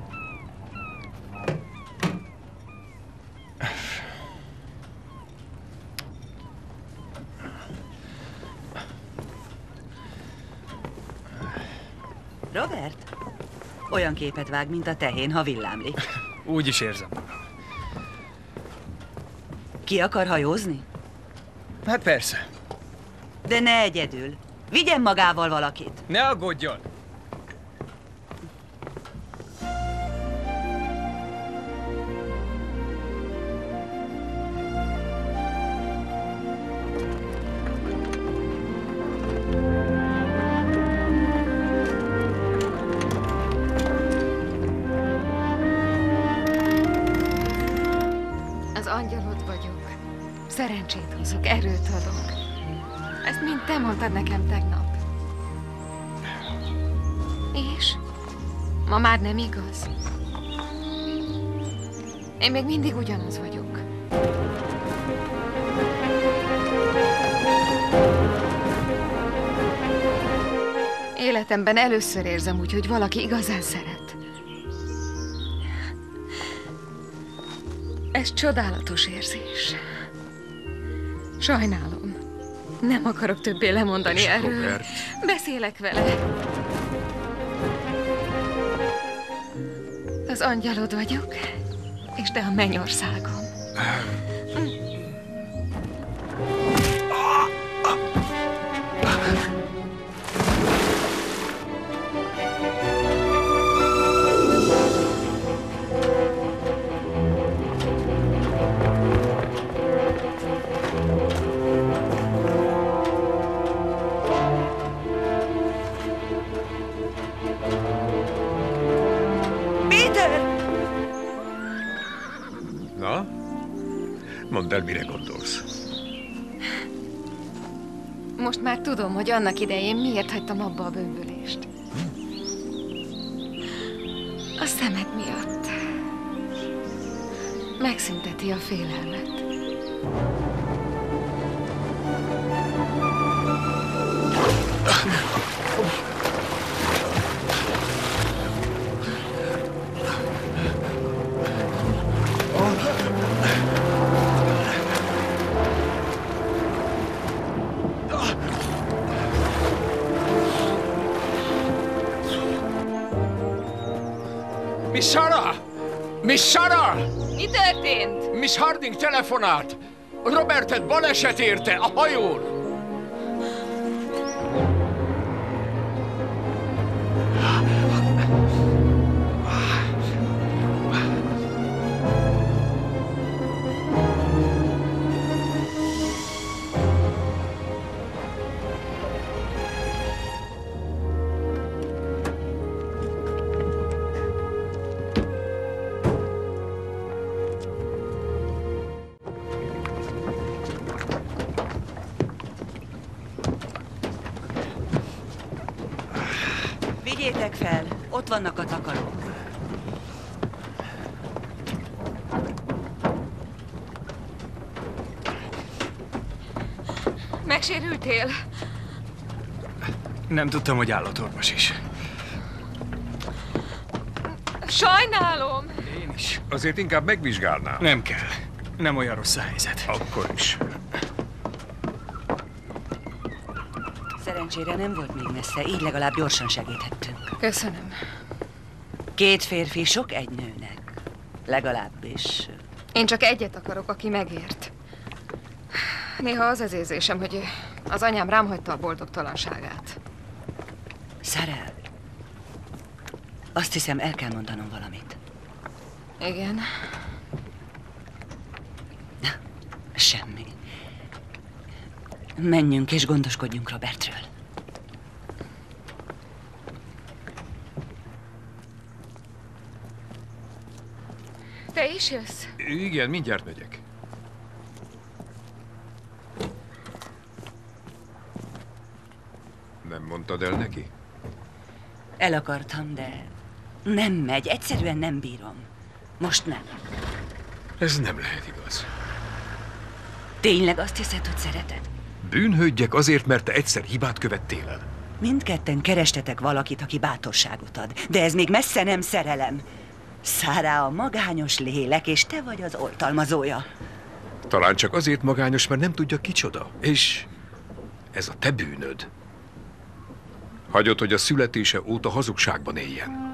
Robert? Olyan képet vág, mint a tehén, ha villámlik. Úgy is érzem magam. Ki akar hajózni? Hát persze. De ne egyedül. Vigyen magával valakit. Ne aggódjon! Szerencsét hozok, erőt adok. Ezt mind te mondtad nekem tegnap. És? Ma már nem igaz? Én még mindig ugyanaz vagyok. Életemben először érzem úgy, hogy valaki igazán szeret. Ez csodálatos érzés. Sajnálom. Nem akarok többé lemondani És erről. Robert? Beszélek vele. Az angyalod vagyok, és te a mennyországom. Na? Mondd el, mire gondolsz. Most már tudom, hogy annak idején miért hagytam abba a bömbölést. A szemed miatt. Megszünteti a félelmet. Miss Sarah! Miss Sarah! Mi történt? Miss Harding telefonált! Robertet baleset érte a hajón! Vigyétek fel, ott vannak a takarók. Megsérültél? Nem tudtam, hogy állatorvos is. Sajnálom! Én is. Azért inkább megvizsgálnám. Nem kell. Nem olyan rossz a helyzet. Akkor is. Szerencsére nem volt még messze, így legalább gyorsan segíthettünk. Köszönöm. Két férfi sok egy nőnek. Legalábbis. Én csak egyet akarok, aki megért. Néha az az érzésem, hogy az anyám rám hagyta a boldogtalanságát. Sarah, azt hiszem, el kell mondanom valamit. Igen. Semmi. Menjünk és gondoskodjunk Robertről. Te is jössz? Igen, mindjárt megyek. Nem mondtad el neki? El akartam, de nem megy. Egyszerűen nem bírom. Most nem. Ez nem lehet igaz. Tényleg azt hiszed, hogy szereted? Bűnhődjek azért, mert te egyszer hibát követtél el. Mindketten kerestetek valakit, aki bátorságot ad. De ez még messze nem szerelem. Sarah a magányos lélek, és te vagy az oltalmazója. Talán csak azért magányos, mert nem tudja kicsoda. És ez a te bűnöd. Hagyod, hogy a születése óta hazugságban éljen.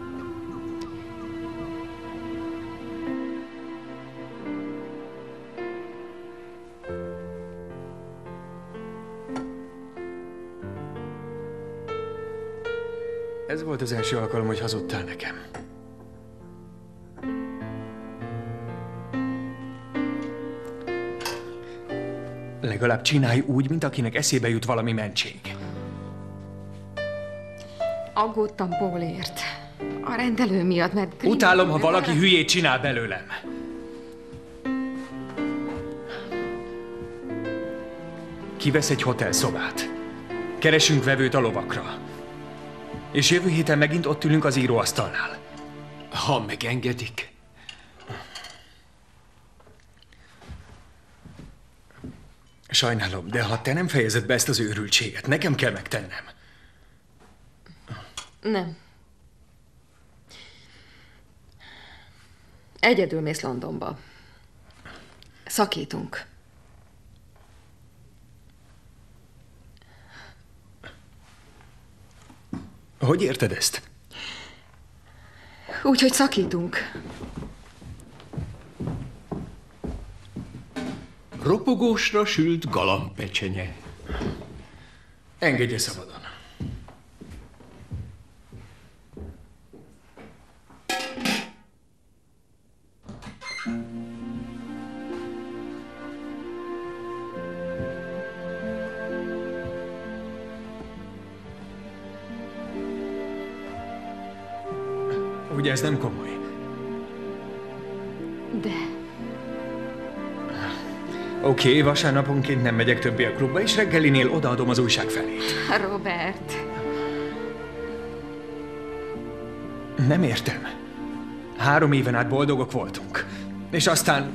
Ez volt az első alkalom, hogy hazudtál nekem. Legalább csinálj úgy, mint akinek eszébe jut valami mentség. Aggódtam Paulért. A rendelő miatt, mert... Green Utálom, ha Paul valaki vele- hülyét csinál belőlem. kivesz egy hotelszobát. Keresünk vevőt a lovakra. És jövő héten megint ott ülünk az íróasztalnál. Ha megengedik. Sajnálom, de ha te nem fejezed be ezt az őrültséget, nekem kell megtennem. Nem. Egyedül mész Londonba. Szakítunk. Hogy érted ezt? Úgy, hogy szakítunk. Ropogósra sült galambpecsenye. Engedje szabadon. Ugye ez nem komoly? De... Oké, okay, vasárnaponként nem megyek többé a klubba, és reggelinél odaadom az újság felét. Robert... Nem értem. Három éven át boldogok voltunk. És aztán...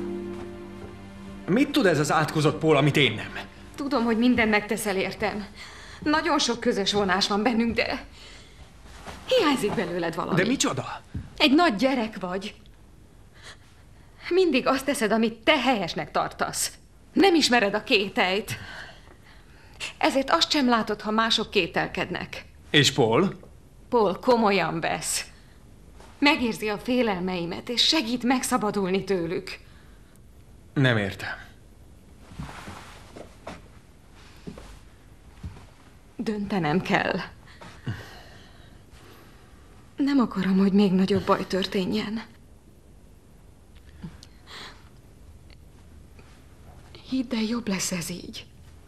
Mit tud ez az átkozott Paul, amit én nem? Tudom, hogy mindent megteszel értem. Nagyon sok közös vonás van bennünk, de... Hiányzik belőled valami. De micsoda? Egy nagy gyerek vagy. Mindig azt teszed, amit te helyesnek tartasz. Nem ismered a kételyt. Ezért azt sem látod, ha mások kételkednek. És Paul? Paul komolyan vesz. Megérzi a félelmeimet, és segít megszabadulni tőlük. Nem értem. Döntenem kell. Nem akarom, hogy még nagyobb baj történjen. Hidd el, jobb lesz ez így.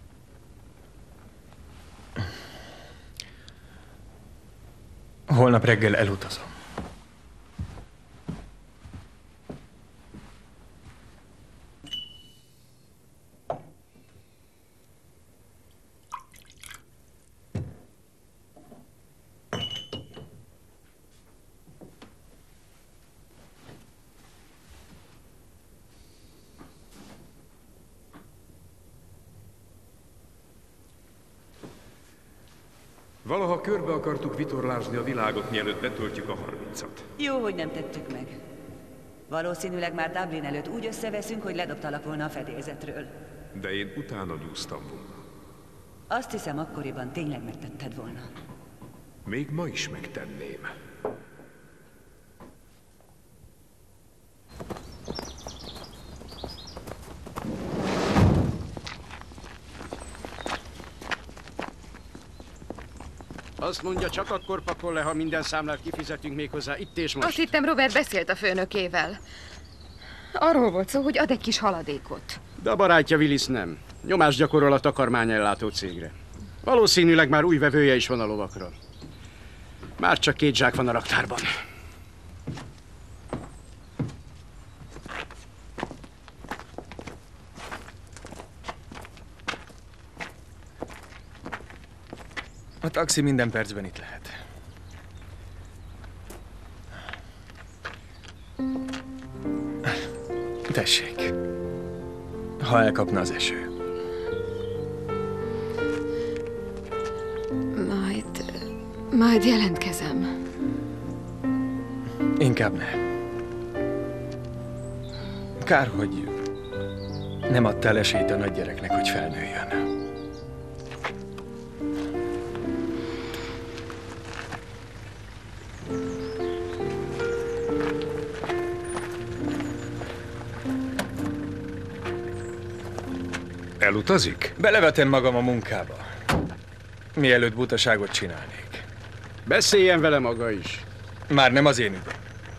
Holnap reggel elutazom. Valaha körbe akartuk vitorlázni a világot, mielőtt betöltjük a harmincat. Jó, hogy nem tettük meg. Valószínűleg már Dublin előtt úgy összeveszünk, hogy ledobtalak volna a fedélzetről. De én utána gyúztam volna. Azt hiszem, akkoriban tényleg megtetted volna. Még ma is megtenném. Azt mondja, csak akkor pakol le, ha minden számlát kifizetünk méghozzá itt és most. Azt hittem, Robert beszélt a főnökével. Arról volt szó, hogy ad egy kis haladékot. De a barátja Willis nem. Nyomást gyakorol a takarmányellátó cégre. Valószínűleg már új vevője is van a lovakra. Már csak két zsák van a raktárban. A taxi minden percben itt lehet. Tessék, ha elkapna az eső. Majd... majd jelentkezem. Inkább ne. Kár, hogy nem adtál esélyt a nagy gyereknek, hogy felnőjön. Elutazik? Belevetem magam a munkába, mielőtt butaságot csinálnék. Beszéljen vele maga is. Már nem az én ügyem.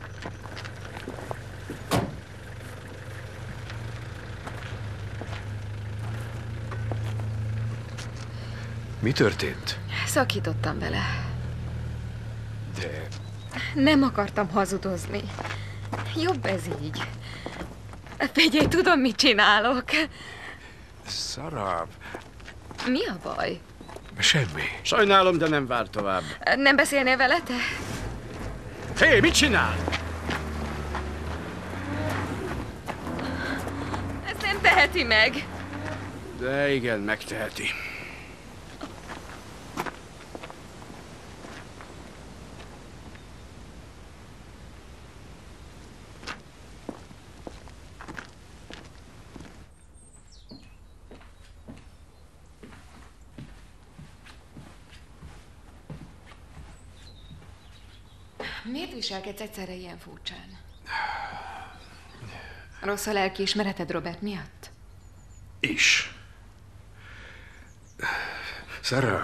Mi történt? Szakítottam vele. De... Nem akartam hazudozni. Jobb ez így. Figyelj, tudom, mit csinálok. Sarah, Mi a baj? Semmi. Sajnálom, de nem vár tovább. Nem beszélnél vele, te? Hé, mit csinál? Ezt nem teheti meg. De igen, megteheti. Miért viselkedsz egyszerre ilyen furcsán? Rossz a lelkiismereted Robert miatt? Is. Sarah,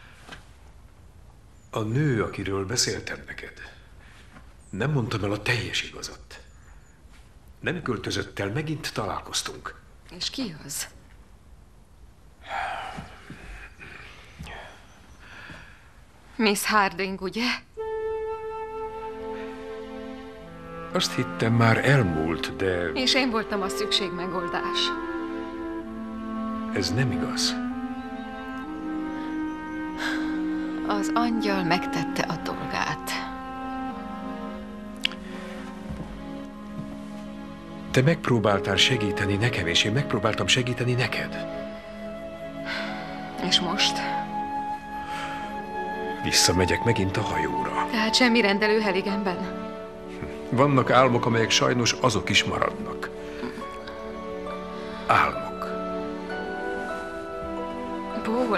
a nő, akiről beszéltem neked, nem mondtam el a teljes igazat. Nem költözött el, megint találkoztunk. És ki az? Miss Harding, ugye? Azt hittem, már elmúlt, de És én voltam a szükségmegoldás. ez nem igaz. Az angyal megtette a dolgát. Te megpróbáltál segíteni nekem, és én megpróbáltam segíteni neked. És most? Visszamegyek megint a hajóra. Tehát semmi rendelő Heligenben? Vannak álmok, amelyek sajnos azok is maradnak. Álmok. Paul.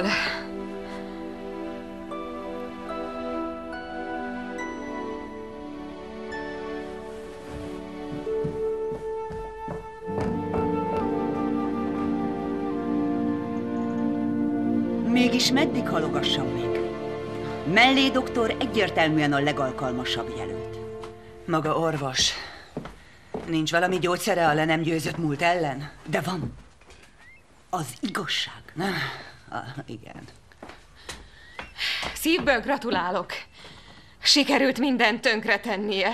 Mégis meddig halogassam még? Mellé doktor egyértelműen a legalkalmasabb jelölt. Maga orvos. Nincs valami gyógyszere a le nem győzött múlt ellen? De van. Az igazság. Ah, igen. Szívből gratulálok. Sikerült mindent tönkretennie.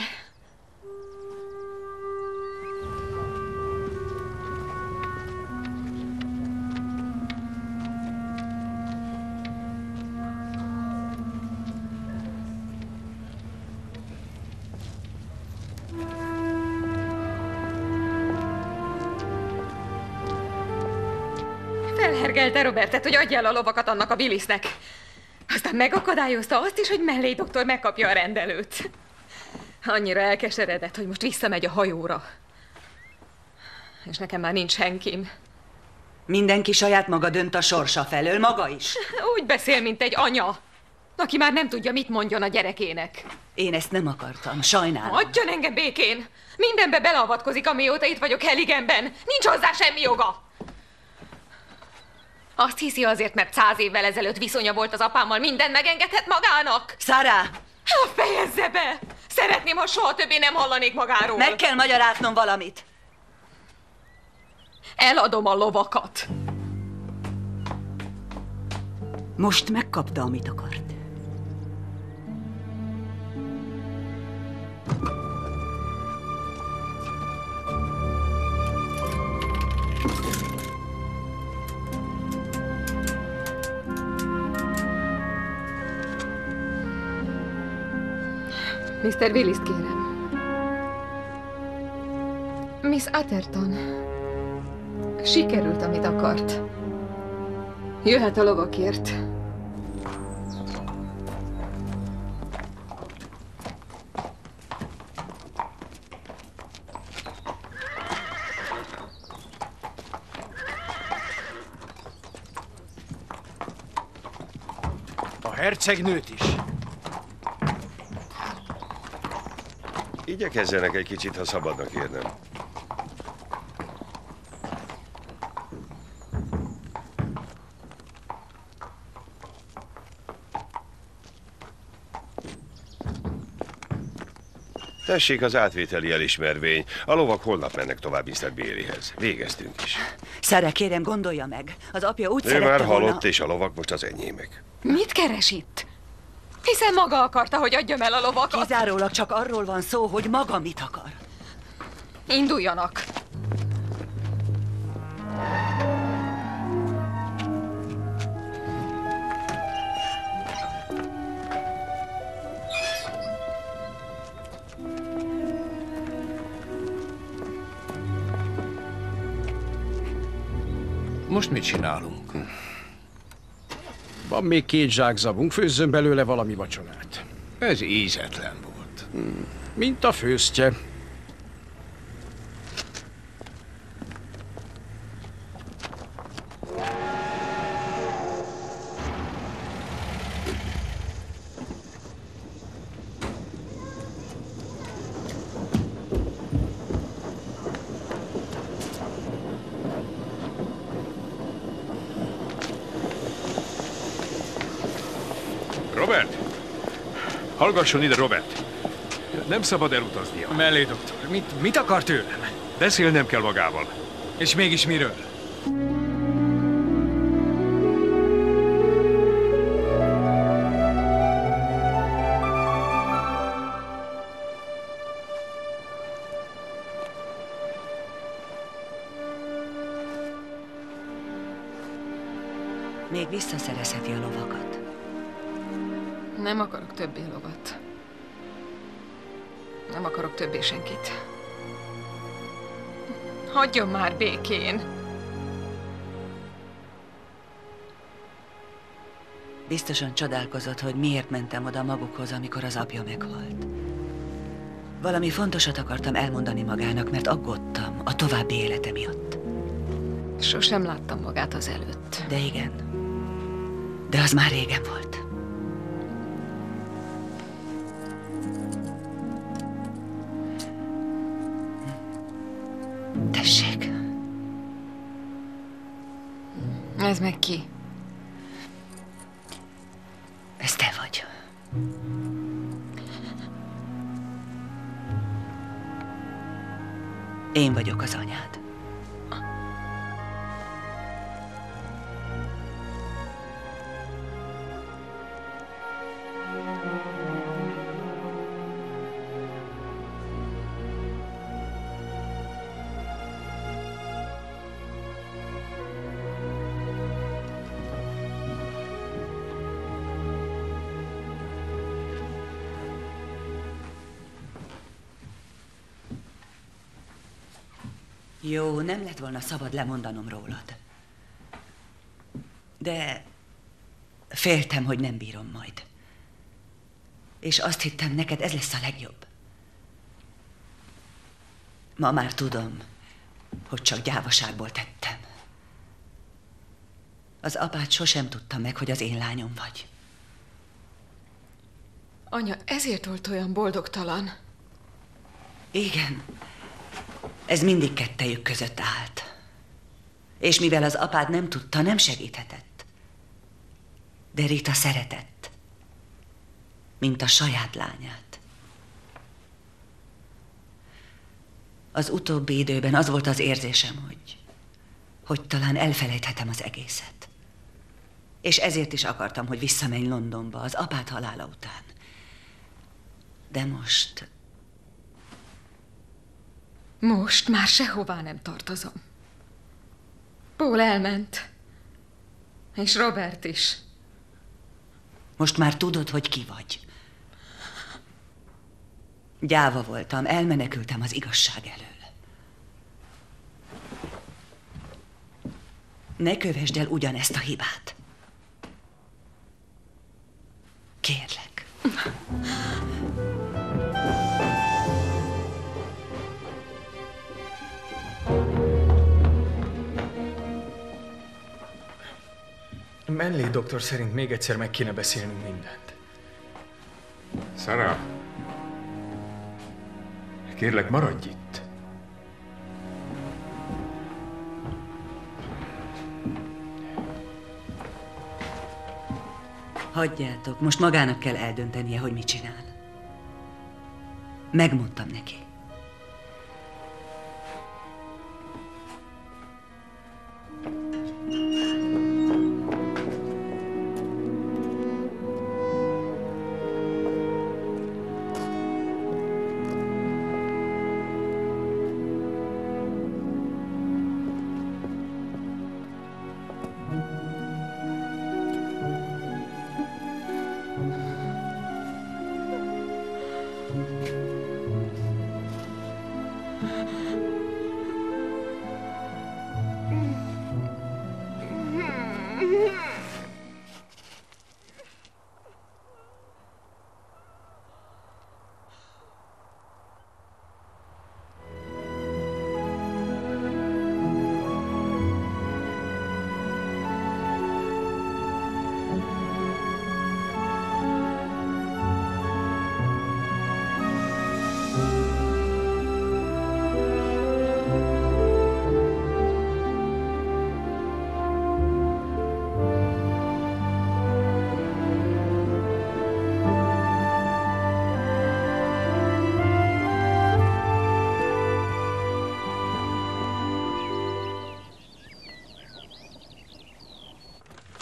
Felhergelte Robertet, hogy adja el a lovakat annak a Willisnek. Aztán megakadályozta azt is, hogy Mellé doktor megkapja a rendelőt. Annyira elkeseredett, hogy most visszamegy a hajóra. És nekem már nincs senkim. Mindenki saját maga dönt a sorsa felől, maga is. Úgy beszél, mint egy anya, aki már nem tudja, mit mondjon a gyerekének. Én ezt nem akartam, sajnálom. Hagyjon engem békén! Mindenbe beleavatkozik, amióta itt vagyok Heligenben. Nincs hozzá semmi joga! Azt hiszi azért, mert száz évvel ezelőtt viszonya volt az apámmal, mindent megengedhet magának? Sarah! Ha fejezze be! Szeretném, ha soha többé nem hallanék magáról. Meg kell magyaráznom valamit. Eladom a lovakat. Most megkapta, amit akart. miszter Willis-t kérem. Miss Atherton. Sikerült, amit akart. Jöhet a lovakért. A hercegnőt is. Igyekezzenek egy kicsit, ha szabadnak érnem. Tessék az átvételi elismervény. A lovak holnap mennek tovább miszter Baileyhez. Végeztünk is. Sarah, kérem, gondolja meg. Az apja úgy Ő szerette már volna... halott, és a lovak most az enyémek. Mit keres itt? Hiszen maga akarta, hogy adjam el a lovakat. Kizárólag csak arról van szó, hogy maga mit akar. Induljanak. Most mit csinálunk? Van még két zsákzabunk, főzzön belőle valami vacsorát. Ez ízetlen volt. Mint a főztje. Robert! Hallgasson ide, Robert! Nem szabad elutaznia. Mellé, doktor. Mit, mit akar tőlem? Beszélnem kell magával. És mégis miről? Még visszaszerezheti a lovakat. Nem akarok többé lovat. Nem akarok többé senkit. Hagyjon már békén! Biztosan csodálkozott, hogy miért mentem oda magukhoz, amikor az apja meghalt. Valami fontosat akartam elmondani magának, mert aggódtam a további élete miatt. Sosem láttam magát az előtt. De igen. De az már régen volt. Tessék. Ez meg ki? Ez te vagy. Én vagyok az anyád. Jó, nem lett volna szabad lemondanom rólad. De féltem, hogy nem bírom majd. És azt hittem, neked ez lesz a legjobb. Ma már tudom, hogy csak gyávaságból tettem. Az apád sosem tudta meg, hogy az én lányom vagy. Anya, ezért volt olyan boldogtalan. Igen. Ez mindig kettejük között állt. És mivel az apád nem tudta, nem segíthetett. De Rita szeretett. Mint a saját lányát. Az utóbbi időben az volt az érzésem, hogy, hogy talán elfelejthetem az egészet. És ezért is akartam, hogy visszamenj Londonba az apád halála után. De most... Most már sehová nem tartozom. Paul elment. És Robert is. Most már tudod, hogy ki vagy. Gyáva voltam, elmenekültem az igazság elől. Ne kövesd el ugyanezt a hibát. Kérlek. Manley doktor szerint még egyszer meg kéne beszélnünk mindent. Sarah, kérlek, maradj itt. Hagyjátok, most magának kell eldöntenie, hogy mit csinál. Megmondtam neki.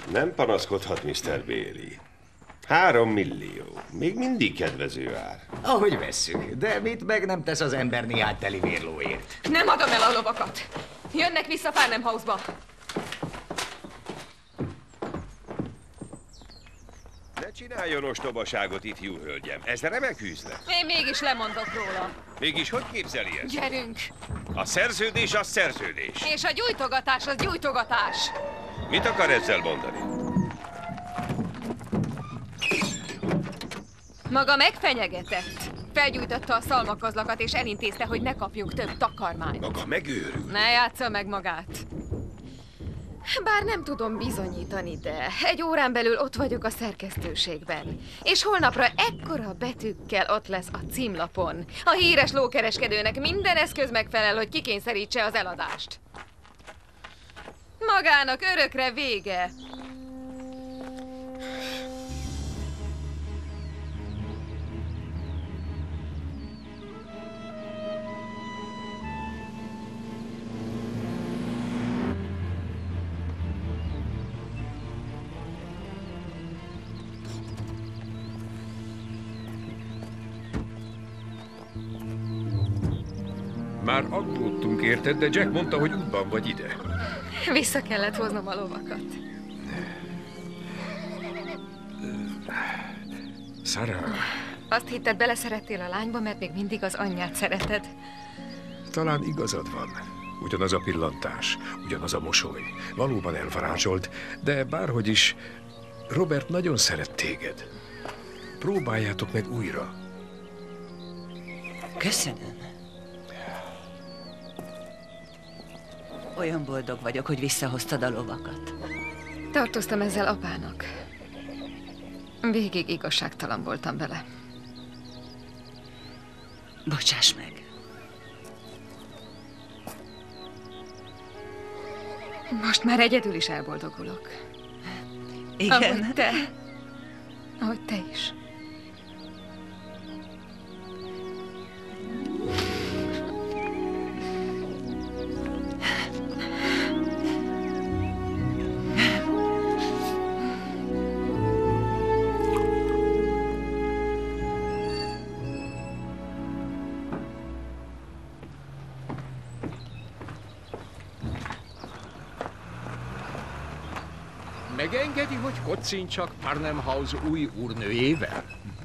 Nem panaszkodhat, miszter Bailey. Három millió. Még mindig kedvező ár. Ahogy vesszük, de mit meg nem tesz az ember néhány teli vérlóért? Nem adom el a lovakat. Jönnek vissza Farnham House-ba. Ne csináljon ostobaságot itt, jó hölgyem. Ez remek üzlet. Én mégis lemondok róla. Mégis hogy képzeli ezt? Gyerünk. A szerződés az szerződés. És a gyújtogatás az gyújtogatás. Mit akar ezzel mondani? Maga megfenyegetett. Felgyújtotta a szalmakazlakat és elintézte, hogy ne kapjunk több takarmányt. Maga megőrül. Ne játsza meg magát. Bár nem tudom bizonyítani, de egy órán belül ott vagyok a szerkesztőségben. És holnapra ekkora betűkkel ott lesz a címlapon. A híres lókereskedőnek minden eszköz megfelel, hogy kikényszerítse az eladást. Magának örökre vége. Már aggódtunk érted, de Jack mondta, hogy útban vagy ide. Vissza kellett hoznom a lovakat. Sarah, Azt hitted, beleszerettél a lányba, mert még mindig az anyját szereted. talán igazad van. Ugyanaz a pillantás, ugyanaz a mosoly. Valóban elvarázsolt, de bárhogy is, Robert nagyon szeret téged. Próbáljátok meg újra. Köszönöm. Olyan boldog vagyok, hogy visszahoztad a lovakat. Tartoztam ezzel apának. Végig igazságtalan voltam vele. Bocsáss meg. Most már egyedül is elboldogulok. Igen? Ahogy te. Ahogy te is. Megengedi, hogy kocincsak Farnham House új úrnőjével?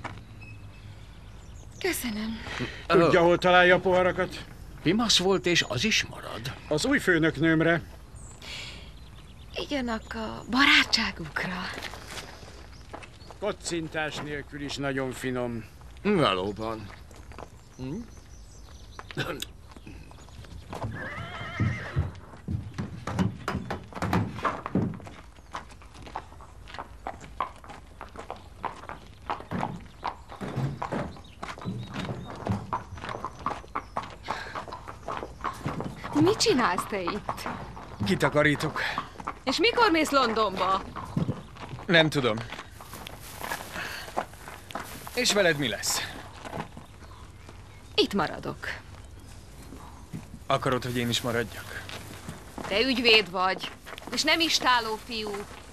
Köszönöm. Tudja, hol találja a poharakat? Pimasz volt, és az is marad. Az új főnöknőmre. Igyanak a barátságukra. Kocintás nélkül is nagyon finom. Valóban. Hm? Mit csinálsz te itt? Kitakarítok. És mikor mész Londonba? Nem tudom. És veled mi lesz? Itt maradok. Akarod, hogy én is maradjak? Te ügyvéd vagy, és nem istáló fiú.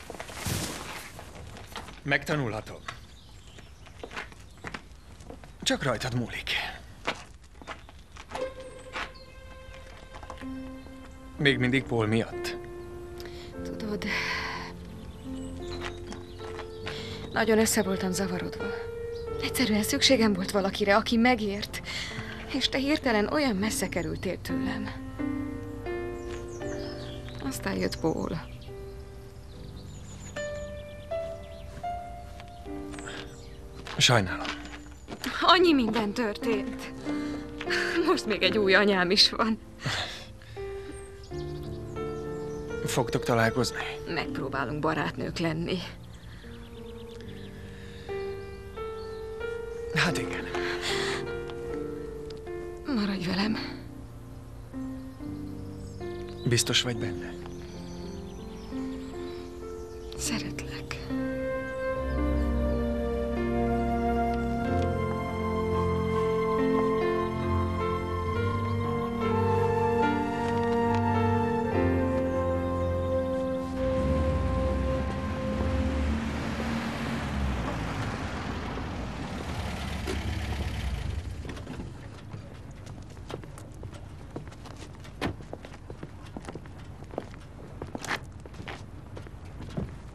Megtanulhatom. Csak rajtad múlik. Még mindig Paul miatt? Tudod, nagyon össze voltam zavarodva. Egyszerűen szükségem volt valakire, aki megért, és te hirtelen olyan messze kerültél tőlem. Aztán jött Paul. Sajnálom. Annyi minden történt. Most még egy új anyám is van. Fogtok találkozni? Megpróbálunk barátnők lenni. Hát igen. Maradj velem. Biztos vagy benne? Szeretlek.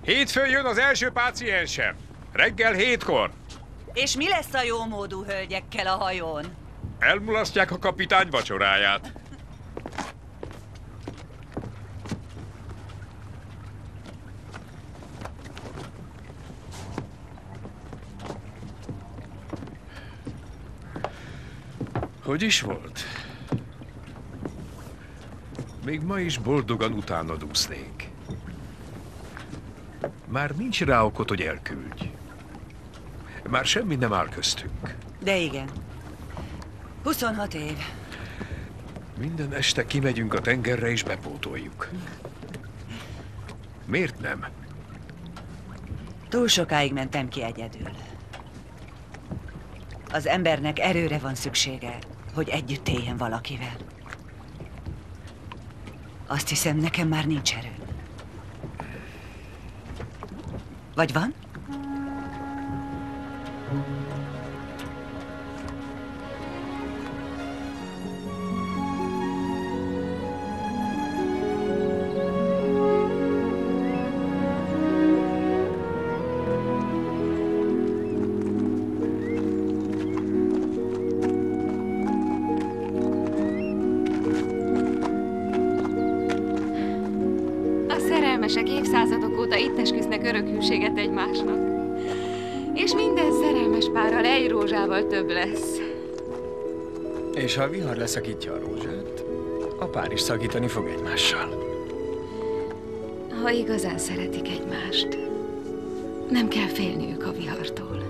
Hétfőn jön az első páciensem. Reggel hétkor. És mi lesz a jómódú hölgyekkel a hajón? Elmulasztják a kapitány vacsoráját. Hogy is volt? Még ma is boldogan utánad úsznék. Már nincs rá okot, hogy elküldj. Már semmi nem áll köztünk. De igen. huszonhat év. Minden este kimegyünk a tengerre és bepótoljuk. Miért nem? Túl sokáig mentem ki egyedül. Az embernek erőre van szüksége, hogy együtt éljen valakivel. Azt hiszem, nekem már nincs erő. Vagy van? Évszázadok óta itt esküsznek örök hűséget egymásnak. És minden szerelmes párral egy rózsával több lesz. És ha a vihar leszakítja a rózsát, a pár is szakítani fog egymással. Ha igazán szeretik egymást, nem kell félniük a vihartól.